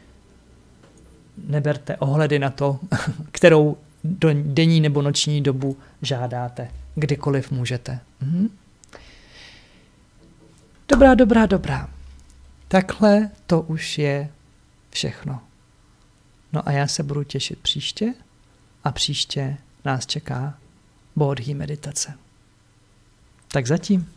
Speaker 1: neberte ohledy na to, kterou denní nebo noční dobu žádáte. Kdykoliv můžete. Dobrá. Takhle to už je všechno. No a já se budu těšit příště a příště nás čeká Bodhi meditace. Tak zatím.